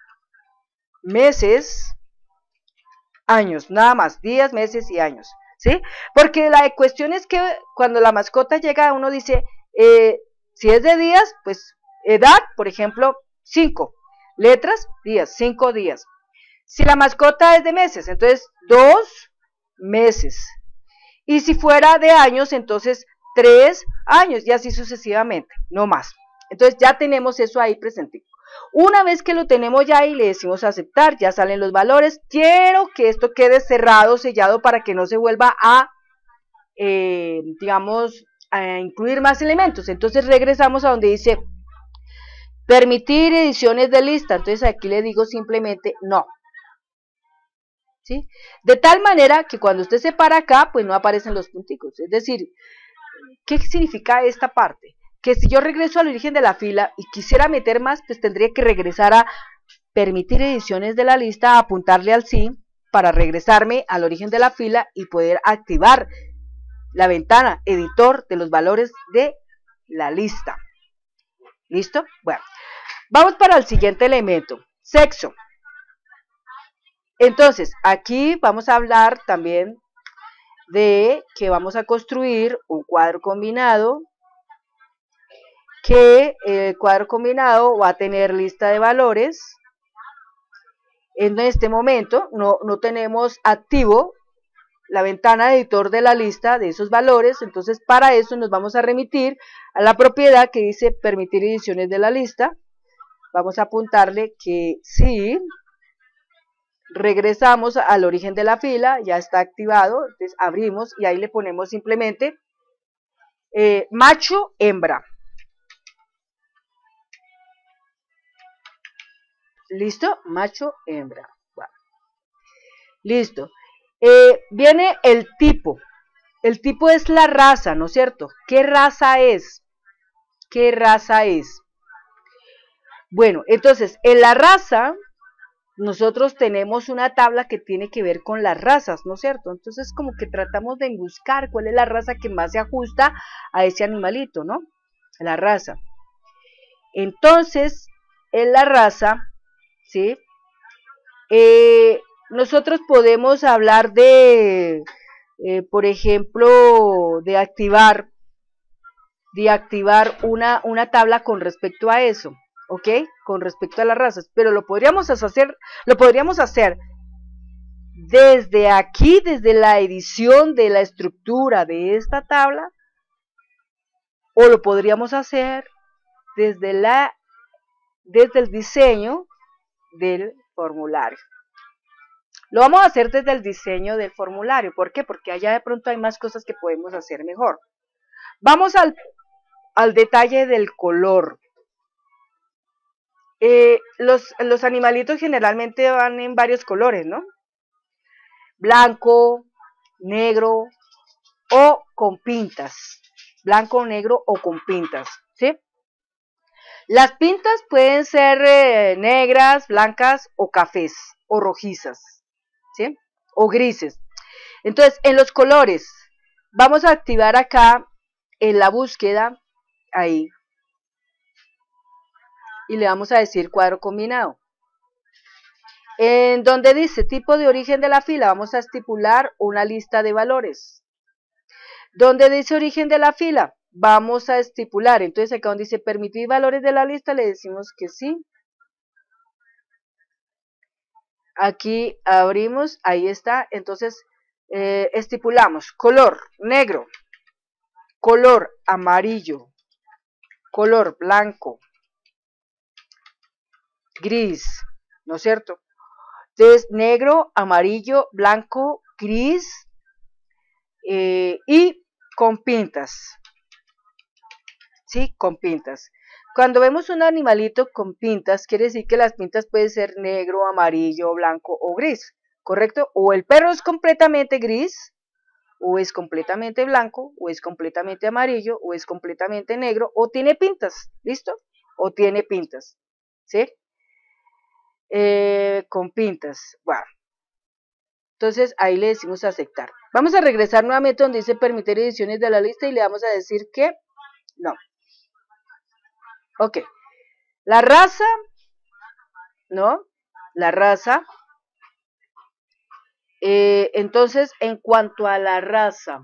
meses, años, nada más, días, meses y años, ¿sí? Porque la cuestión es que cuando la mascota llega, uno dice, eh, si es de días, pues edad, por ejemplo, cinco, letras, días, cinco días. Si la mascota es de meses, entonces dos meses. Y si fuera de años, entonces tres años, y así sucesivamente, no más. Entonces ya tenemos eso ahí presente. Una vez que lo tenemos ya y le decimos aceptar, ya salen los valores. Quiero que esto quede cerrado, sellado, para que no se vuelva a, eh, digamos, a incluir más elementos. Entonces regresamos a donde dice permitir ediciones de lista. Entonces aquí le digo simplemente no. ¿Sí? De tal manera que cuando usted se para acá, pues no aparecen los punticos. Es decir, ¿qué significa esta parte? Que si yo regreso al origen de la fila y quisiera meter más, pues tendría que regresar a permitir ediciones de la lista, a apuntarle al sí, para regresarme al origen de la fila y poder activar la ventana editor de los valores de la lista. ¿Listo? Bueno, vamos para el siguiente elemento, sexo. Entonces, aquí vamos a hablar también de que vamos a construir un cuadro combinado, que el cuadro combinado va a tener lista de valores. En este momento no, no tenemos activo la ventana editor de la lista de esos valores, entonces para eso nos vamos a remitir a la propiedad que dice permitir ediciones de la lista. Vamos a apuntarle que sí. Regresamos al origen de la fila, ya está activado, entonces abrimos y ahí le ponemos simplemente eh, macho, hembra. ¿Listo? Macho, hembra. Bueno. Listo. Eh, viene el tipo. El tipo es la raza, ¿no es cierto? ¿Qué raza es? ¿Qué raza es? Bueno, entonces, en la raza, nosotros tenemos una tabla que tiene que ver con las razas, ¿no es cierto? Entonces, como que tratamos de buscar cuál es la raza que más se ajusta a ese animalito, ¿no? La raza. Entonces, en la raza, ¿sí? Eh, nosotros podemos hablar de, eh, por ejemplo, de activar, de activar una, una tabla con respecto a eso, ¿ok? Con respecto a las razas, pero lo podríamos hacer, lo podríamos hacer desde aquí, desde la edición de la estructura de esta tabla, o lo podríamos hacer desde, la, desde el diseño del formulario. Lo vamos a hacer desde el diseño del formulario. ¿Por qué? Porque allá de pronto hay más cosas que podemos hacer mejor. Vamos al, al detalle del color. Eh, los, los animalitos generalmente van en varios colores, ¿no? Blanco, negro o con pintas. Blanco, negro o con pintas, ¿sí? Las pintas pueden ser eh, negras, blancas o cafés o rojizas, ¿sí? O grises. Entonces, en los colores, vamos a activar acá en la búsqueda, ahí, y le vamos a decir cuadro combinado. En donde dice tipo de origen de la fila, vamos a estipular una lista de valores. Donde dice origen de la fila, vamos a estipular, entonces acá donde dice permitir valores de la lista, le decimos que sí. Aquí abrimos, ahí está, entonces eh, estipulamos color negro, color amarillo, color blanco, gris, ¿no es cierto? Entonces negro, amarillo, blanco, gris eh, y con pintas, ¿sí? Con pintas. Cuando vemos un animalito con pintas, quiere decir que las pintas pueden ser negro, amarillo, blanco o gris, ¿correcto? O el perro es completamente gris, o es completamente blanco, o es completamente amarillo, o es completamente negro, o tiene pintas, ¿listo? O tiene pintas, ¿sí? Eh, con pintas, bueno. Entonces ahí le decimos aceptar. Vamos a regresar nuevamente donde dice permitir ediciones de la lista y le vamos a decir que no. Ok. La raza, ¿no? La raza. Eh, entonces, en cuanto a la raza,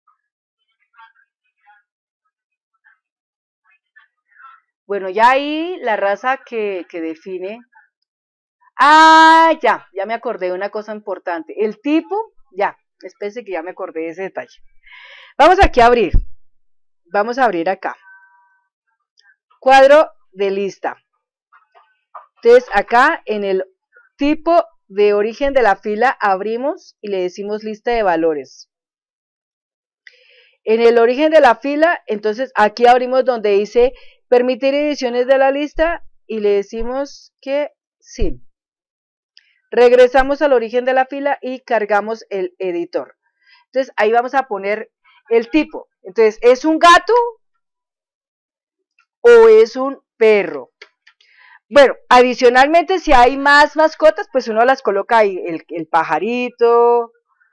bueno, ya ahí la raza que, que define. Ah, ya, ya me acordé de una cosa importante. El tipo, ya, espérense que ya me acordé de ese detalle. Vamos aquí a abrir. Vamos a abrir acá. Cuadro de lista. Entonces, acá en el tipo de origen de la fila abrimos y le decimos lista de valores. En el origen de la fila, entonces aquí abrimos donde dice permitir ediciones de la lista y le decimos que sí. Regresamos al origen de la fila y cargamos el editor. Entonces ahí vamos a poner el tipo. Entonces, ¿es un gato o es un perro? Bueno, adicionalmente si hay más mascotas, pues uno las coloca ahí, el, el pajarito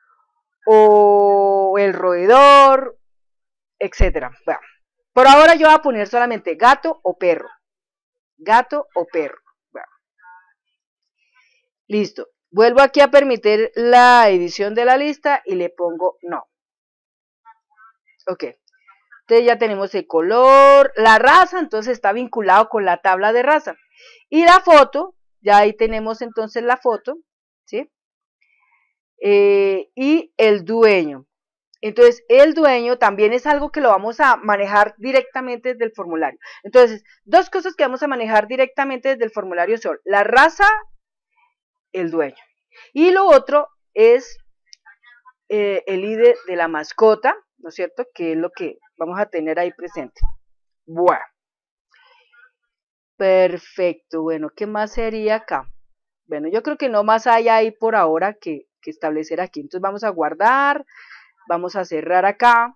o el roedor, etcétera. Bueno, por ahora yo voy a poner solamente gato o perro. Gato o perro. Bueno. Listo. Vuelvo aquí a permitir la edición de la lista y le pongo no. Ok. Entonces ya tenemos el color, la raza, entonces está vinculado con la tabla de raza. Y la foto, ya ahí tenemos entonces la foto, ¿sí? Eh, y el dueño. Entonces, el dueño también es algo que lo vamos a manejar directamente desde el formulario. Entonces, dos cosas que vamos a manejar directamente desde el formulario son la raza, el dueño. Y lo otro es eh, el I D de la mascota, ¿no es cierto? Que es lo que vamos a tener ahí presente. Bueno. Perfecto, bueno, ¿qué más sería acá? Bueno, yo creo que no más hay ahí por ahora que, que establecer aquí. Entonces vamos a guardar, vamos a cerrar acá.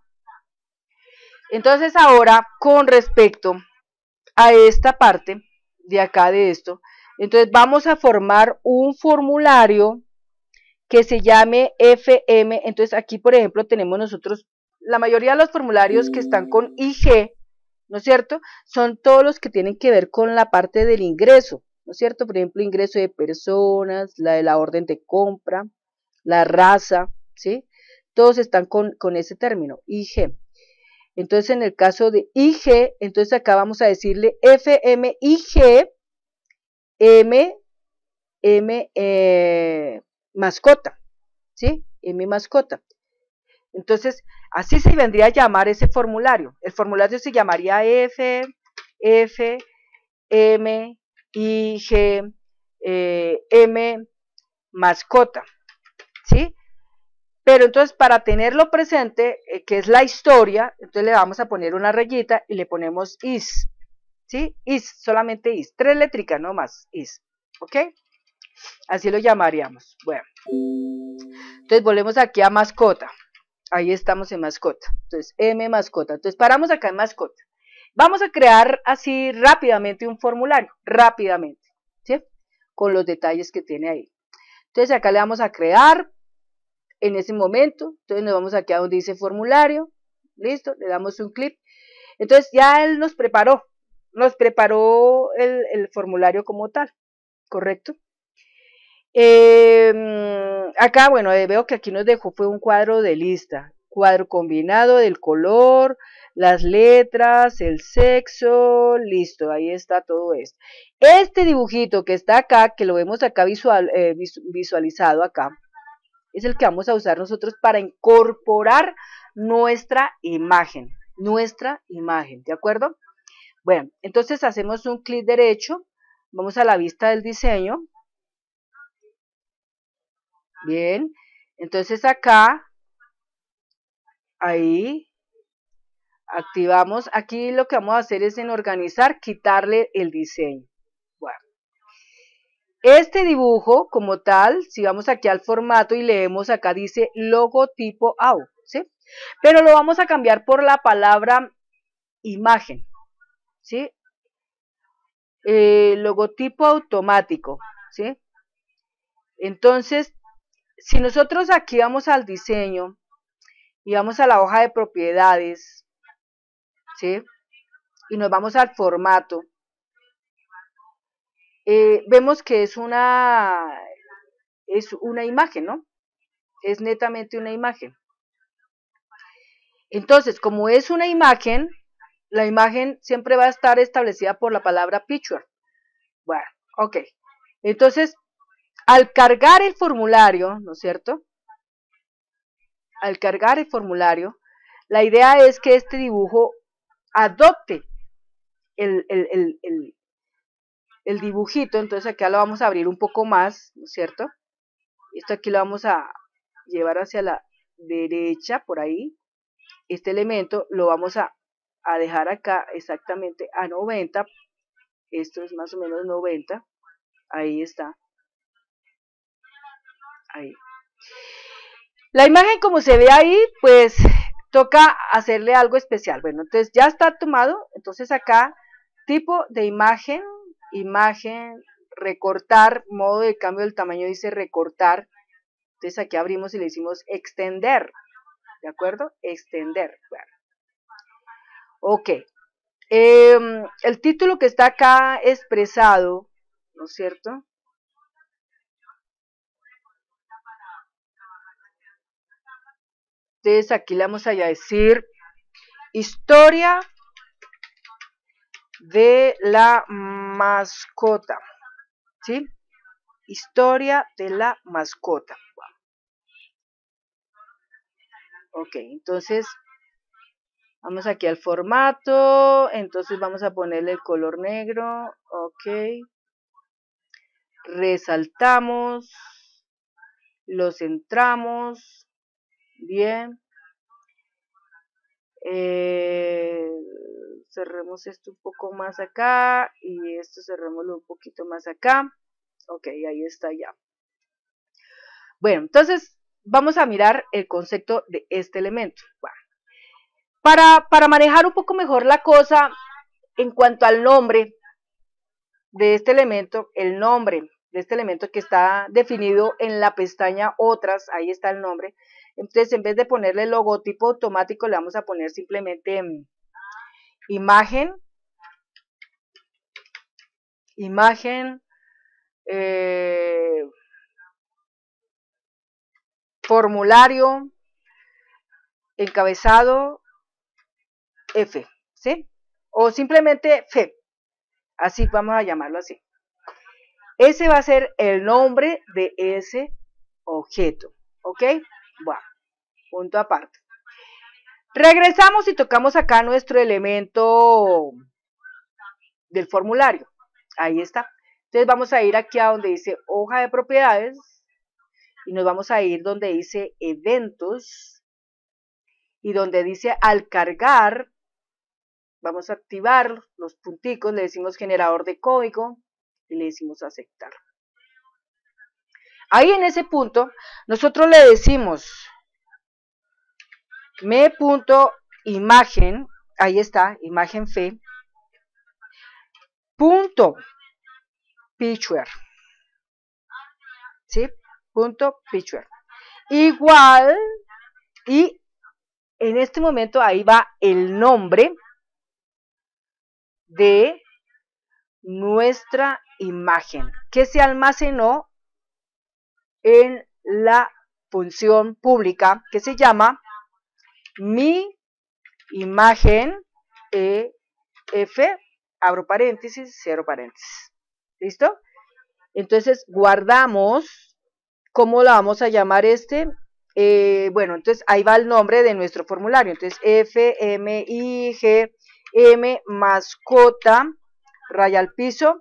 Entonces ahora, con respecto a esta parte de acá de esto, entonces vamos a formar un formulario que se llame F M. Entonces aquí, por ejemplo, tenemos nosotros, la mayoría de los formularios que están con I G, ¿no es cierto? Son todos los que tienen que ver con la parte del ingreso, ¿no es cierto? Por ejemplo, ingreso de personas, la de la orden de compra, la raza, ¿sí? Todos están con, con ese término, I G. Entonces, en el caso de I G, entonces acá vamos a decirle F M I G M, M eh, mascota, ¿sí? M mascota. Entonces, así se vendría a llamar ese formulario. El formulario se llamaría F, F, M, I, G, eh, M, mascota, ¿sí? Pero entonces, para tenerlo presente, eh, que es la historia, entonces le vamos a poner una rayita y le ponemos is, ¿sí? Is, solamente is, tres letricas, no más, is, ¿ok? Así lo llamaríamos. Bueno, entonces volvemos aquí a mascota. Ahí estamos en mascota. Entonces, M mascota. Entonces, paramos acá en mascota. Vamos a crear así rápidamente un formulario, rápidamente, ¿sí? Con los detalles que tiene ahí. Entonces, acá le vamos a crear en ese momento. Entonces, nos vamos aquí a donde dice formulario. Listo, le damos un clic. Entonces, ya él nos preparó, nos preparó el, el formulario como tal, ¿correcto? Eh, acá, bueno, veo que aquí nos dejó fue un cuadro de lista, cuadro combinado del color, las letras, el sexo, listo, ahí está todo esto. Este dibujito que está acá, que lo vemos acá visual, eh, visualizado acá, es el que vamos a usar nosotros para incorporar nuestra imagen, nuestra imagen, ¿de acuerdo? Bueno, entonces hacemos un clic derecho, vamos a la vista del diseño. Bien, entonces acá, ahí, activamos, aquí lo que vamos a hacer es en organizar, quitarle el diseño. Bueno, este dibujo como tal, si vamos aquí al formato y leemos acá dice logotipo A U, ¿sí? Pero lo vamos a cambiar por la palabra imagen, ¿sí? Eh, logotipo automático, ¿sí? Entonces, si nosotros aquí vamos al diseño y vamos a la hoja de propiedades, ¿sí? Y nos vamos al formato, eh, vemos que es una, es una imagen, ¿no? Es netamente una imagen. Entonces, como es una imagen, la imagen siempre va a estar establecida por la palabra picture. Bueno, ok. Entonces, al cargar el formulario, ¿no es cierto? Al cargar el formulario, la idea es que este dibujo adopte el, el, el, el, el dibujito. Entonces acá lo vamos a abrir un poco más, ¿no es cierto? Esto aquí lo vamos a llevar hacia la derecha, por ahí. Este elemento lo vamos a, a dejar acá exactamente a noventa. Esto es más o menos noventa. Ahí está. Ahí. La imagen como se ve ahí, pues toca hacerle algo especial. Bueno, entonces ya está tomado. Entonces acá, tipo de imagen, imagen, recortar, modo de cambio del tamaño dice recortar. Entonces aquí abrimos y le decimos extender. ¿De acuerdo? Extender. Bueno. Ok. Eh, el título que está acá expresado, ¿no es cierto? Entonces aquí le vamos a decir historia de la mascota, ¿sí? Historia de la mascota. Ok, entonces vamos aquí al formato, entonces vamos a ponerle el color negro, ok. Resaltamos, lo centramos, bien. Eh, cerremos esto un poco más acá y esto cerrémoslo un poquito más acá. Ok, ahí está ya. Bueno, entonces vamos a mirar el concepto de este elemento. Bueno, para, para manejar un poco mejor la cosa en cuanto al nombre de este elemento, el nombre de este elemento que está definido en la pestaña otras, ahí está el nombre. Entonces, en vez de ponerle el logotipo automático, le vamos a poner simplemente um, imagen, imagen, eh, formulario, encabezado, F, ¿sí? O simplemente F, así vamos a llamarlo así. Ese va a ser el nombre de ese objeto, ¿ok? Bueno, punto aparte. Regresamos y tocamos acá nuestro elemento del formulario. Ahí está. Entonces vamos a ir aquí a donde dice hoja de propiedades y nos vamos a ir donde dice eventos y donde dice al cargar, vamos a activar los punticos, le decimos generador de código y le decimos aceptar. Ahí en ese punto nosotros le decimos me.imagen, ahí está, imagen F, punto picture, ¿sí? Punto picture. Igual, y en este momento ahí va el nombre de nuestra imagen que se almacenó en la función pública que se llama mi imagen E F, abro paréntesis, cierro paréntesis. ¿Listo? Entonces guardamos, ¿cómo la vamos a llamar este? Eh, bueno, entonces ahí va el nombre de nuestro formulario. Entonces F, M, I, G, M, mascota, raya al piso,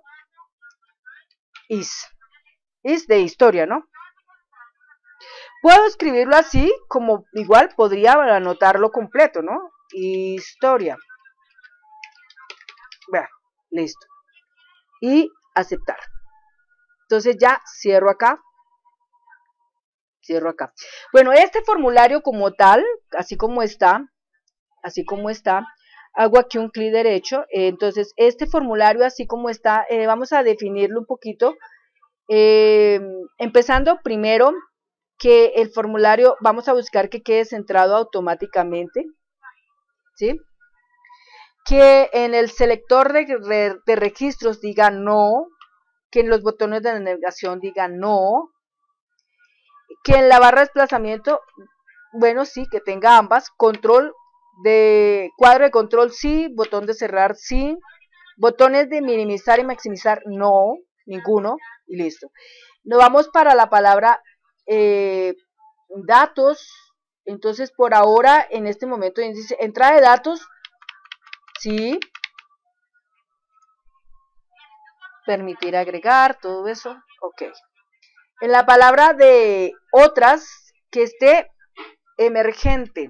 is. Is de historia, ¿no? Puedo escribirlo así, como igual podría anotarlo completo, ¿no? Historia. Bueno, listo. Y aceptar. Entonces ya cierro acá. Cierro acá. Bueno, este formulario como tal, así como está, así como está, hago aquí un clic derecho. Eh, entonces, este formulario así como está, eh, vamos a definirlo un poquito. Eh, empezando primero que el formulario, vamos a buscar que quede centrado automáticamente, ¿sí? Que en el selector de, de registros diga no, que en los botones de navegación diga no, que en la barra de desplazamiento, bueno, sí, que tenga ambas, control de, cuadro de control sí, botón de cerrar sí, botones de minimizar y maximizar no, ninguno, y listo. Nos vamos para la palabra eh, datos. Entonces por ahora en este momento dice entrada de datos, sí, permitir agregar, todo eso, ok. En la palabra de otras, que esté emergente,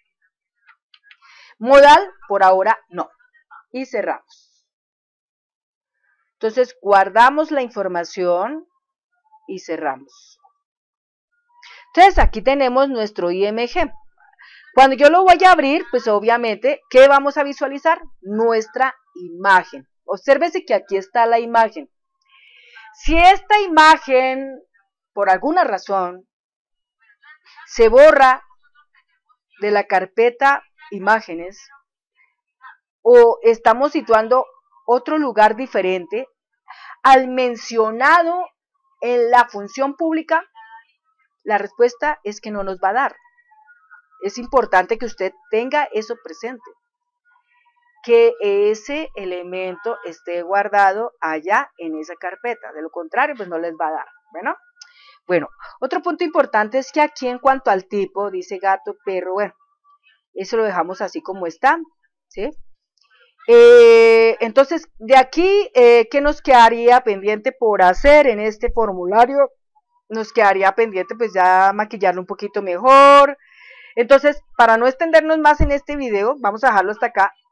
modal, por ahora no, y cerramos. Entonces guardamos la información y cerramos. Entonces aquí tenemos nuestro I M G. Cuando yo lo voy a abrir, pues obviamente, ¿qué vamos a visualizar? Nuestra imagen. Obsérvese que aquí está la imagen. Si esta imagen, por alguna razón, se borra de la carpeta imágenes o estamos situando otro lugar diferente al mencionado en la función pública, la respuesta es que no nos va a dar. Es importante que usted tenga eso presente, que ese elemento esté guardado allá en esa carpeta, de lo contrario pues no les va a dar. Bueno, bueno, otro punto importante es que aquí en cuanto al tipo, dice gato, perro, bueno, eso lo dejamos así como está, ¿sí? Eh, entonces, de aquí, eh, ¿qué nos quedaría pendiente por hacer en este formulario? Nos quedaría pendiente pues ya maquillarlo un poquito mejor. Entonces, para no extendernos más en este video, vamos a dejarlo hasta acá.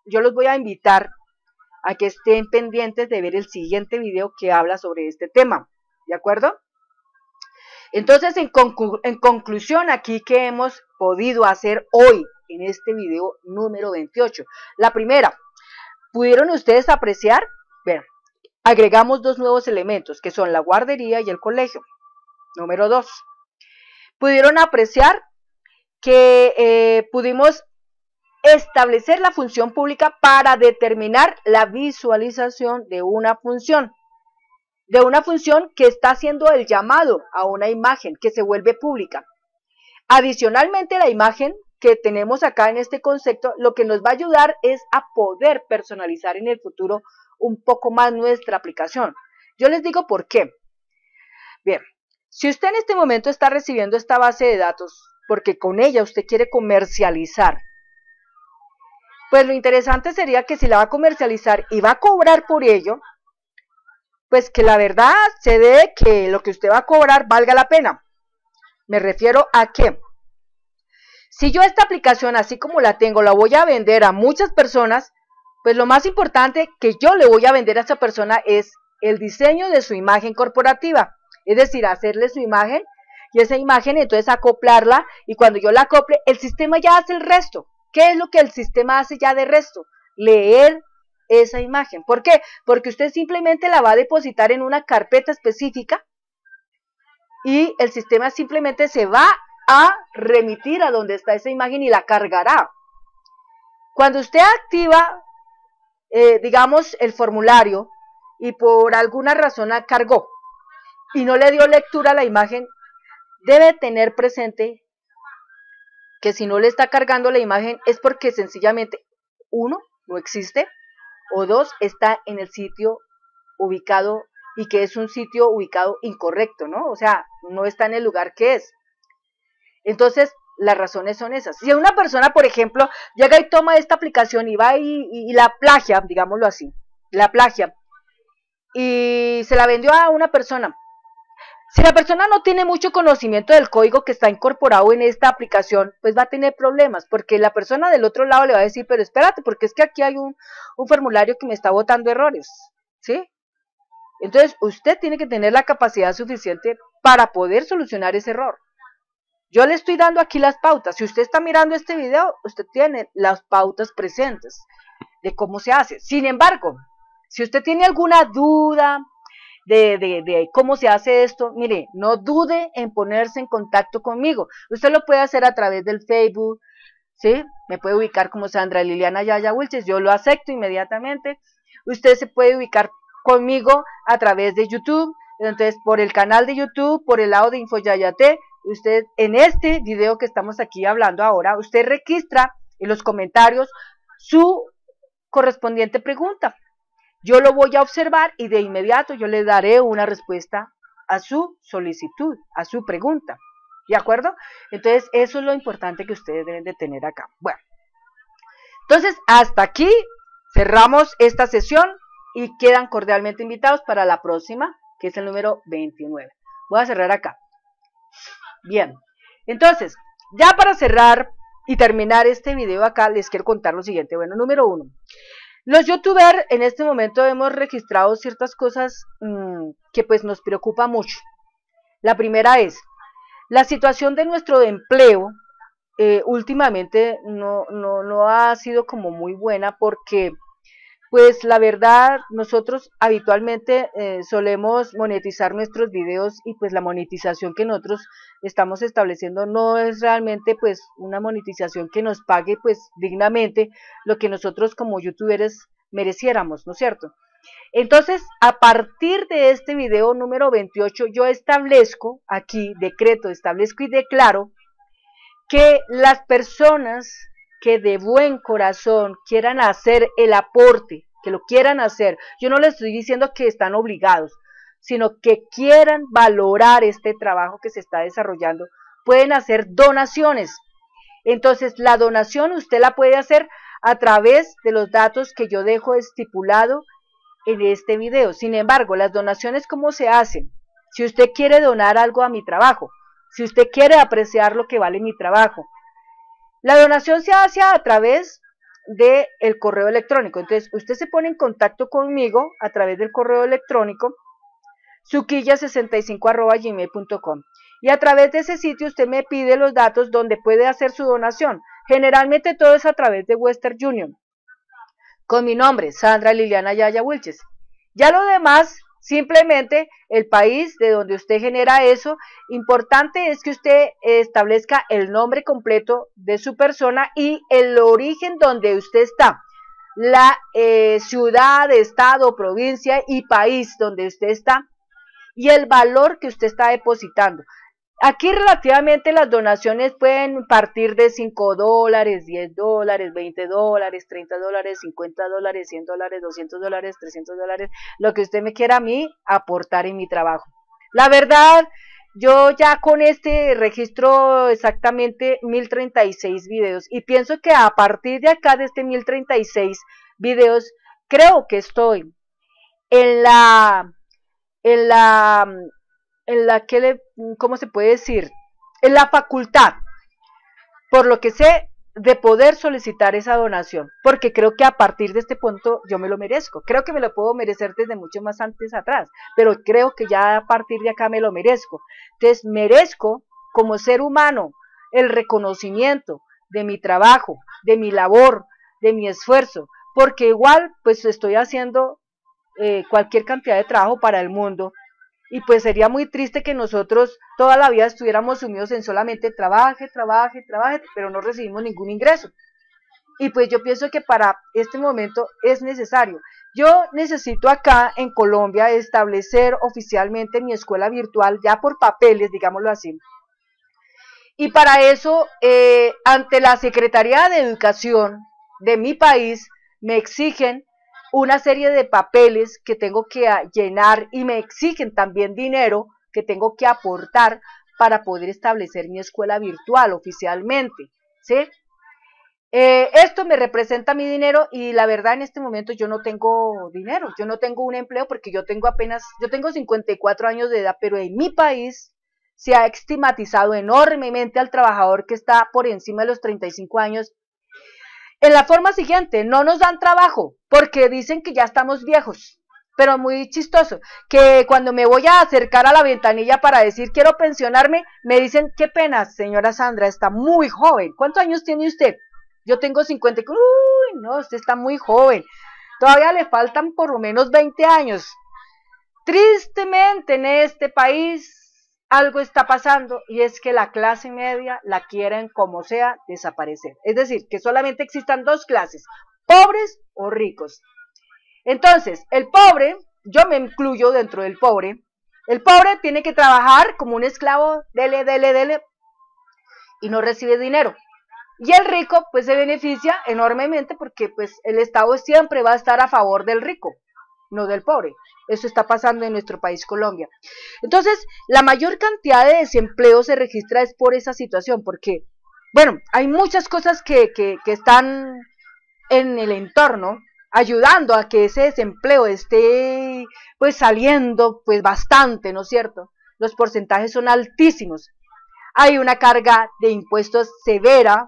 yo los voy a invitar a que estén pendientes de ver el siguiente video que habla sobre este tema, ¿de acuerdo? Entonces, en, conclu en conclusión, aquí que hemos podido hacer hoy en este video número veintiocho. La primera, ¿pudieron ustedes apreciar? Bueno, agregamos dos nuevos elementos, que son la guardería y el colegio. Número dos, ¿pudieron apreciar que eh, pudimos establecer la función pública para determinar la visualización de una función? De una función que está haciendo el llamado a una imagen que se vuelve pública. Adicionalmente, la imagen que tenemos acá en este concepto, lo que nos va a ayudar es a poder personalizar en el futuro un poco más nuestra aplicación. Yo les digo por qué. Bien, si usted en este momento está recibiendo esta base de datos, porque con ella usted quiere comercializar, pues lo interesante sería que si la va a comercializar y va a cobrar por ello, pues que la verdad se dé que lo que usted va a cobrar valga la pena. Me refiero a que si yo esta aplicación así como la tengo la voy a vender a muchas personas, pues lo más importante que yo le voy a vender a esa persona es el diseño de su imagen corporativa, es decir, hacerle su imagen y esa imagen entonces acoplarla, y cuando yo la acople el sistema ya hace el resto. ¿Qué es lo que el sistema hace ya de resto? Leer esa imagen. ¿Por qué? Porque usted simplemente la va a depositar en una carpeta específica y el sistema simplemente se va a remitir a donde está esa imagen y la cargará. Cuando usted activa, eh, digamos, el formulario y por alguna razón la cargó y no le dio lectura a la imagen, debe tener presente que si no le está cargando la imagen es porque sencillamente, uno, no existe, o dos, está en el sitio ubicado y que es un sitio ubicado incorrecto, ¿no? O sea, no está en el lugar que es. Entonces, las razones son esas. Si una persona, por ejemplo, llega y toma esta aplicación y va y, y, y la plagia, digámoslo así, la plagia, y se la vendió a una persona. Si la persona no tiene mucho conocimiento del código que está incorporado en esta aplicación, pues va a tener problemas, porque la persona del otro lado le va a decir, pero espérate, porque es que aquí hay un, un formulario que me está botando errores, ¿sí? Entonces, usted tiene que tener la capacidad suficiente para poder solucionar ese error. Yo le estoy dando aquí las pautas. Si usted está mirando este video, usted tiene las pautas presentes de cómo se hace. Sin embargo, si usted tiene alguna duda de, de, de cómo se hace esto, mire, no dude en ponerse en contacto conmigo. Usted lo puede hacer a través del Facebook, ¿sí? Me puede ubicar como Sandra Liliana Yaya Wilches, yo lo acepto inmediatamente. Usted se puede ubicar conmigo a través de YouTube, entonces por el canal de YouTube, por el lado de InfoYayate. Usted en este video que estamos aquí hablando ahora, usted registra en los comentarios su correspondiente pregunta. Yo lo voy a observar y de inmediato yo le daré una respuesta a su solicitud, a su pregunta. ¿De acuerdo? Entonces eso es lo importante que ustedes deben de tener acá. Bueno, entonces hasta aquí cerramos esta sesión y quedan cordialmente invitados para la próxima, que es el número veintinueve. Voy a cerrar acá. Bien, entonces, ya para cerrar y terminar este video acá, les quiero contar lo siguiente. Bueno, número uno, los youtubers en este momento hemos registrado ciertas cosas mmm, que pues nos preocupa mucho. La primera es, la situación de nuestro empleo eh, últimamente no, no, no ha sido como muy buena porque pues la verdad nosotros habitualmente eh, solemos monetizar nuestros videos y pues la monetización que nosotros estamos estableciendo no es realmente pues una monetización que nos pague pues dignamente lo que nosotros como youtubers mereciéramos, ¿no es cierto? Entonces a partir de este video número veintiocho yo establezco aquí, decreto, establezco y declaro que las personas que de buen corazón quieran hacer el aporte, que lo quieran hacer, yo no les estoy diciendo que están obligados, sino que quieran valorar este trabajo que se está desarrollando, pueden hacer donaciones. Entonces la donación usted la puede hacer a través de los datos que yo dejo estipulado en este video. Sin embargo, las donaciones, ¿cómo se hacen? Si usted quiere donar algo a mi trabajo, si usted quiere apreciar lo que vale mi trabajo, la donación se hace a través del correo electrónico. Entonces, usted se pone en contacto conmigo a través del correo electrónico suquilla sesenta y cinco arroba gmail punto com, y a través de ese sitio usted me pide los datos donde puede hacer su donación. Generalmente todo es a través de Western Union, con mi nombre, Sandra Liliana Yaya Wilches. Ya lo demás, simplemente el país de donde usted genera eso. Importante es que usted establezca el nombre completo de su persona y el origen donde usted está, la eh, ciudad, estado, provincia y país donde usted está, y el valor que usted está depositando. Aquí relativamente las donaciones pueden partir de cinco dólares, diez dólares, veinte dólares, treinta dólares, cincuenta dólares, cien dólares, doscientos dólares, trescientos dólares, lo que usted me quiera a mí aportar en mi trabajo. La verdad, yo ya con este registro exactamente mil treinta y seis videos, y pienso que a partir de acá, de este mil treinta y seis videos, creo que estoy en la... en la, en la que le, ¿cómo se puede decir? En la facultad, por lo que sé, de poder solicitar esa donación, porque creo que a partir de este punto yo me lo merezco. Creo que me lo puedo merecer desde mucho más antes atrás, pero creo que ya a partir de acá me lo merezco. Entonces merezco como ser humano el reconocimiento de mi trabajo, de mi labor, de mi esfuerzo, porque igual pues estoy haciendo Eh, cualquier cantidad de trabajo para el mundo, y pues sería muy triste que nosotros toda la vida estuviéramos sumidos en solamente trabaje, trabaje, trabaje, pero no recibimos ningún ingreso. Y pues yo pienso que para este momento es necesario. Yo necesito acá en Colombia establecer oficialmente mi escuela virtual, ya por papeles, digámoslo así. Y para eso, eh, ante la Secretaría de Educación de mi país, me exigen una serie de papeles que tengo que llenar, y me exigen también dinero que tengo que aportar para poder establecer mi escuela virtual oficialmente, ¿sí? Eh, esto me representa mi dinero, y la verdad en este momento yo no tengo dinero, yo no tengo un empleo, porque yo tengo apenas, yo tengo cincuenta y cuatro años de edad, pero en mi país se ha estigmatizado enormemente al trabajador que está por encima de los treinta y cinco años, en la forma siguiente: no nos dan trabajo porque dicen que ya estamos viejos. Pero muy chistoso, que cuando me voy a acercar a la ventanilla para decir quiero pensionarme, me dicen: qué pena, señora Sandra, está muy joven. ¿Cuántos años tiene usted? Yo tengo cincuenta. Uy, no, usted está muy joven. Todavía le faltan por lo menos veinte años. Tristemente en este país algo está pasando, y es que la clase media la quieren como sea desaparecer. Es decir, que solamente existan dos clases: pobres o ricos. Entonces, el pobre, yo me incluyo dentro del pobre, el pobre tiene que trabajar como un esclavo, dele, dele, dele, y no recibe dinero. Y el rico pues se beneficia enormemente, porque pues el Estado siempre va a estar a favor del rico, no del pobre. Eso está pasando en nuestro país, Colombia. Entonces, la mayor cantidad de desempleo se registra es por esa situación, porque, bueno, hay muchas cosas que, que, que están en el entorno ayudando a que ese desempleo esté pues saliendo pues bastante, ¿no es cierto? Los porcentajes son altísimos. Hay una carga de impuestos severa,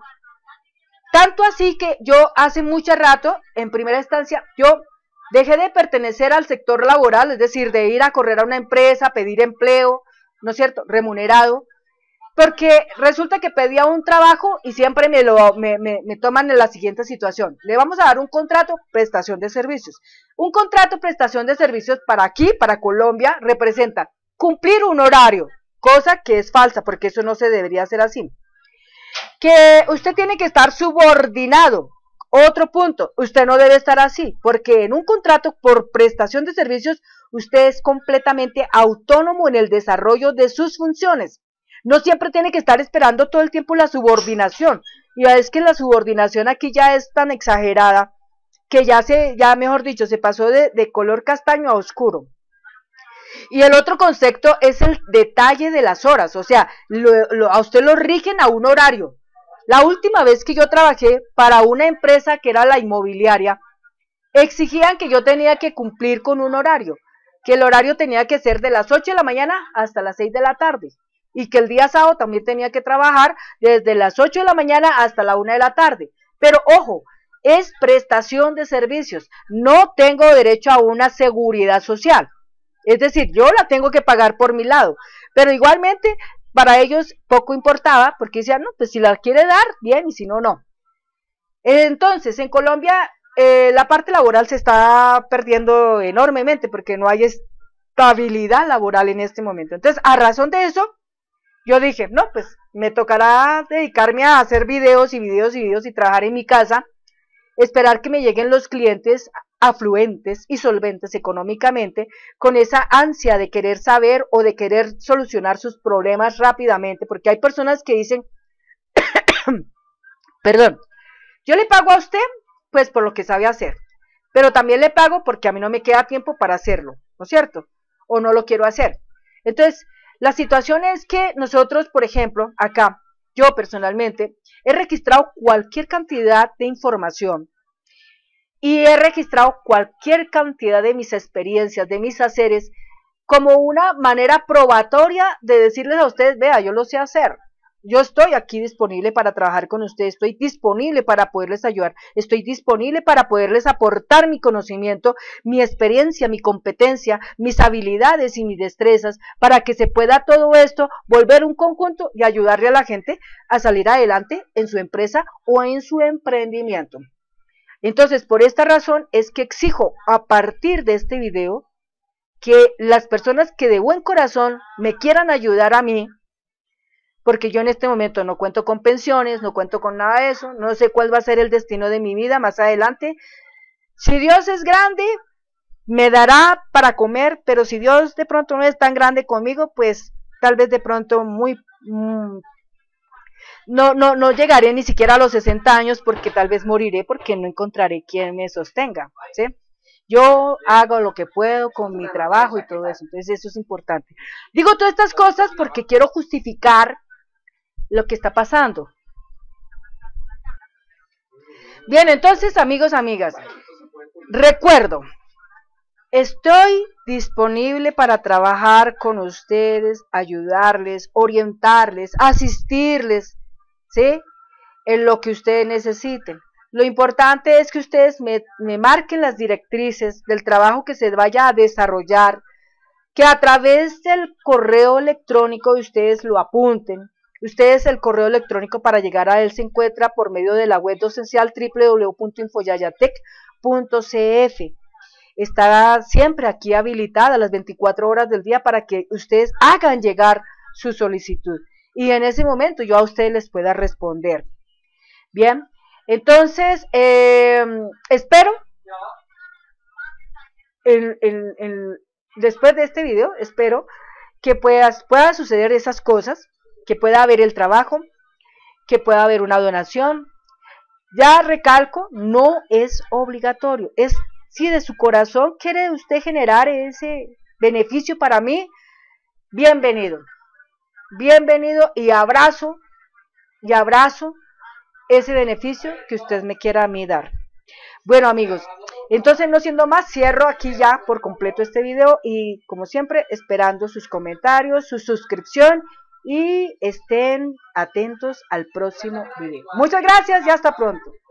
tanto así que yo hace mucho rato, en primera instancia, yo dejé de pertenecer al sector laboral, es decir, de ir a correr a una empresa, pedir empleo, ¿no es cierto?, remunerado, porque resulta que pedía un trabajo y siempre me, lo, me, me, me toman en la siguiente situación: le vamos a dar un contrato, prestación de servicios. Un contrato, prestación de servicios para aquí, para Colombia, representa cumplir un horario, cosa que es falsa, porque eso no se debería hacer así. Que usted tiene que estar subordinado. Otro punto: usted no debe estar así, porque en un contrato por prestación de servicios usted es completamente autónomo en el desarrollo de sus funciones. No siempre tiene que estar esperando todo el tiempo la subordinación, y es que la subordinación aquí ya es tan exagerada que ya se, ya mejor dicho, se pasó de, de color castaño a oscuro. Y el otro concepto es el detalle de las horas, o sea, lo, lo, a usted lo rigen a un horario. La última vez que yo trabajé para una empresa que era la inmobiliaria, exigían que yo tenía que cumplir con un horario, que el horario tenía que ser de las ocho de la mañana hasta las seis de la tarde, y que el día sábado también tenía que trabajar desde las ocho de la mañana hasta la una de la tarde. Pero ojo, es prestación de servicios. No tengo derecho a una seguridad social. Es decir, yo la tengo que pagar por mi lado. Pero igualmente, para ellos poco importaba, porque decían, no, pues si la quiere dar, bien, y si no, no. Entonces, en Colombia, eh, la parte laboral se está perdiendo enormemente, porque no hay estabilidad laboral en este momento. Entonces, a razón de eso, yo dije, no, pues me tocará dedicarme a hacer videos y videos y videos y trabajar en mi casa, esperar que me lleguen los clientes afluentes y solventes económicamente, con esa ansia de querer saber o de querer solucionar sus problemas rápidamente, porque hay personas que dicen, perdón, yo le pago a usted, pues por lo que sabe hacer, pero también le pago porque a mí no me queda tiempo para hacerlo, ¿no es cierto? O no lo quiero hacer. Entonces, la situación es que nosotros, por ejemplo, acá, yo personalmente, he registrado cualquier cantidad de información y he registrado cualquier cantidad de mis experiencias, de mis haceres, como una manera probatoria de decirles a ustedes, vea, yo lo sé hacer. Yo estoy aquí disponible para trabajar con ustedes, estoy disponible para poderles ayudar, estoy disponible para poderles aportar mi conocimiento, mi experiencia, mi competencia, mis habilidades y mis destrezas, para que se pueda todo esto volver un conjunto y ayudarle a la gente a salir adelante en su empresa o en su emprendimiento. Entonces, por esta razón es que exijo a partir de este video que las personas que de buen corazón me quieran ayudar a mí, porque yo en este momento no cuento con pensiones, no cuento con nada de eso, no sé cuál va a ser el destino de mi vida más adelante. Si Dios es grande, me dará para comer, pero si Dios de pronto no es tan grande conmigo, pues tal vez de pronto muy... Mm, no, no, no llegaré ni siquiera a los sesenta años, porque tal vez moriré porque no encontraré quien me sostenga, ¿sí? Yo hago lo que puedo con mi trabajo y todo eso, entonces eso es importante. Digo todas estas cosas porque quiero justificar lo que está pasando. Bien, entonces, amigos, amigas, recuerdo, estoy disponible para trabajar con ustedes, ayudarles, orientarles, asistirles, ¿sí? En lo que ustedes necesiten. Lo importante es que ustedes me, me marquen las directrices del trabajo que se vaya a desarrollar, que a través del correo electrónico de ustedes lo apunten. Ustedes el correo electrónico para llegar a él se encuentra por medio de la web docencial w w w punto infoyayatec punto c f. Está siempre aquí habilitada las veinticuatro horas del día para que ustedes hagan llegar su solicitud. Y en ese momento yo a ustedes les pueda responder. Bien, entonces eh, espero, el, el, el, después de este video, espero que puedas, pueda suceder esas cosas, que pueda haber el trabajo, que pueda haber una donación. Ya recalco, no es obligatorio, es si de su corazón quiere usted generar ese beneficio para mí, bienvenido, bienvenido y abrazo, y abrazo ese beneficio que usted me quiera a mí dar. Bueno, amigos, entonces no siendo más, cierro aquí ya por completo este video y como siempre esperando sus comentarios, su suscripción y estén atentos al próximo video. Muchas gracias y hasta pronto.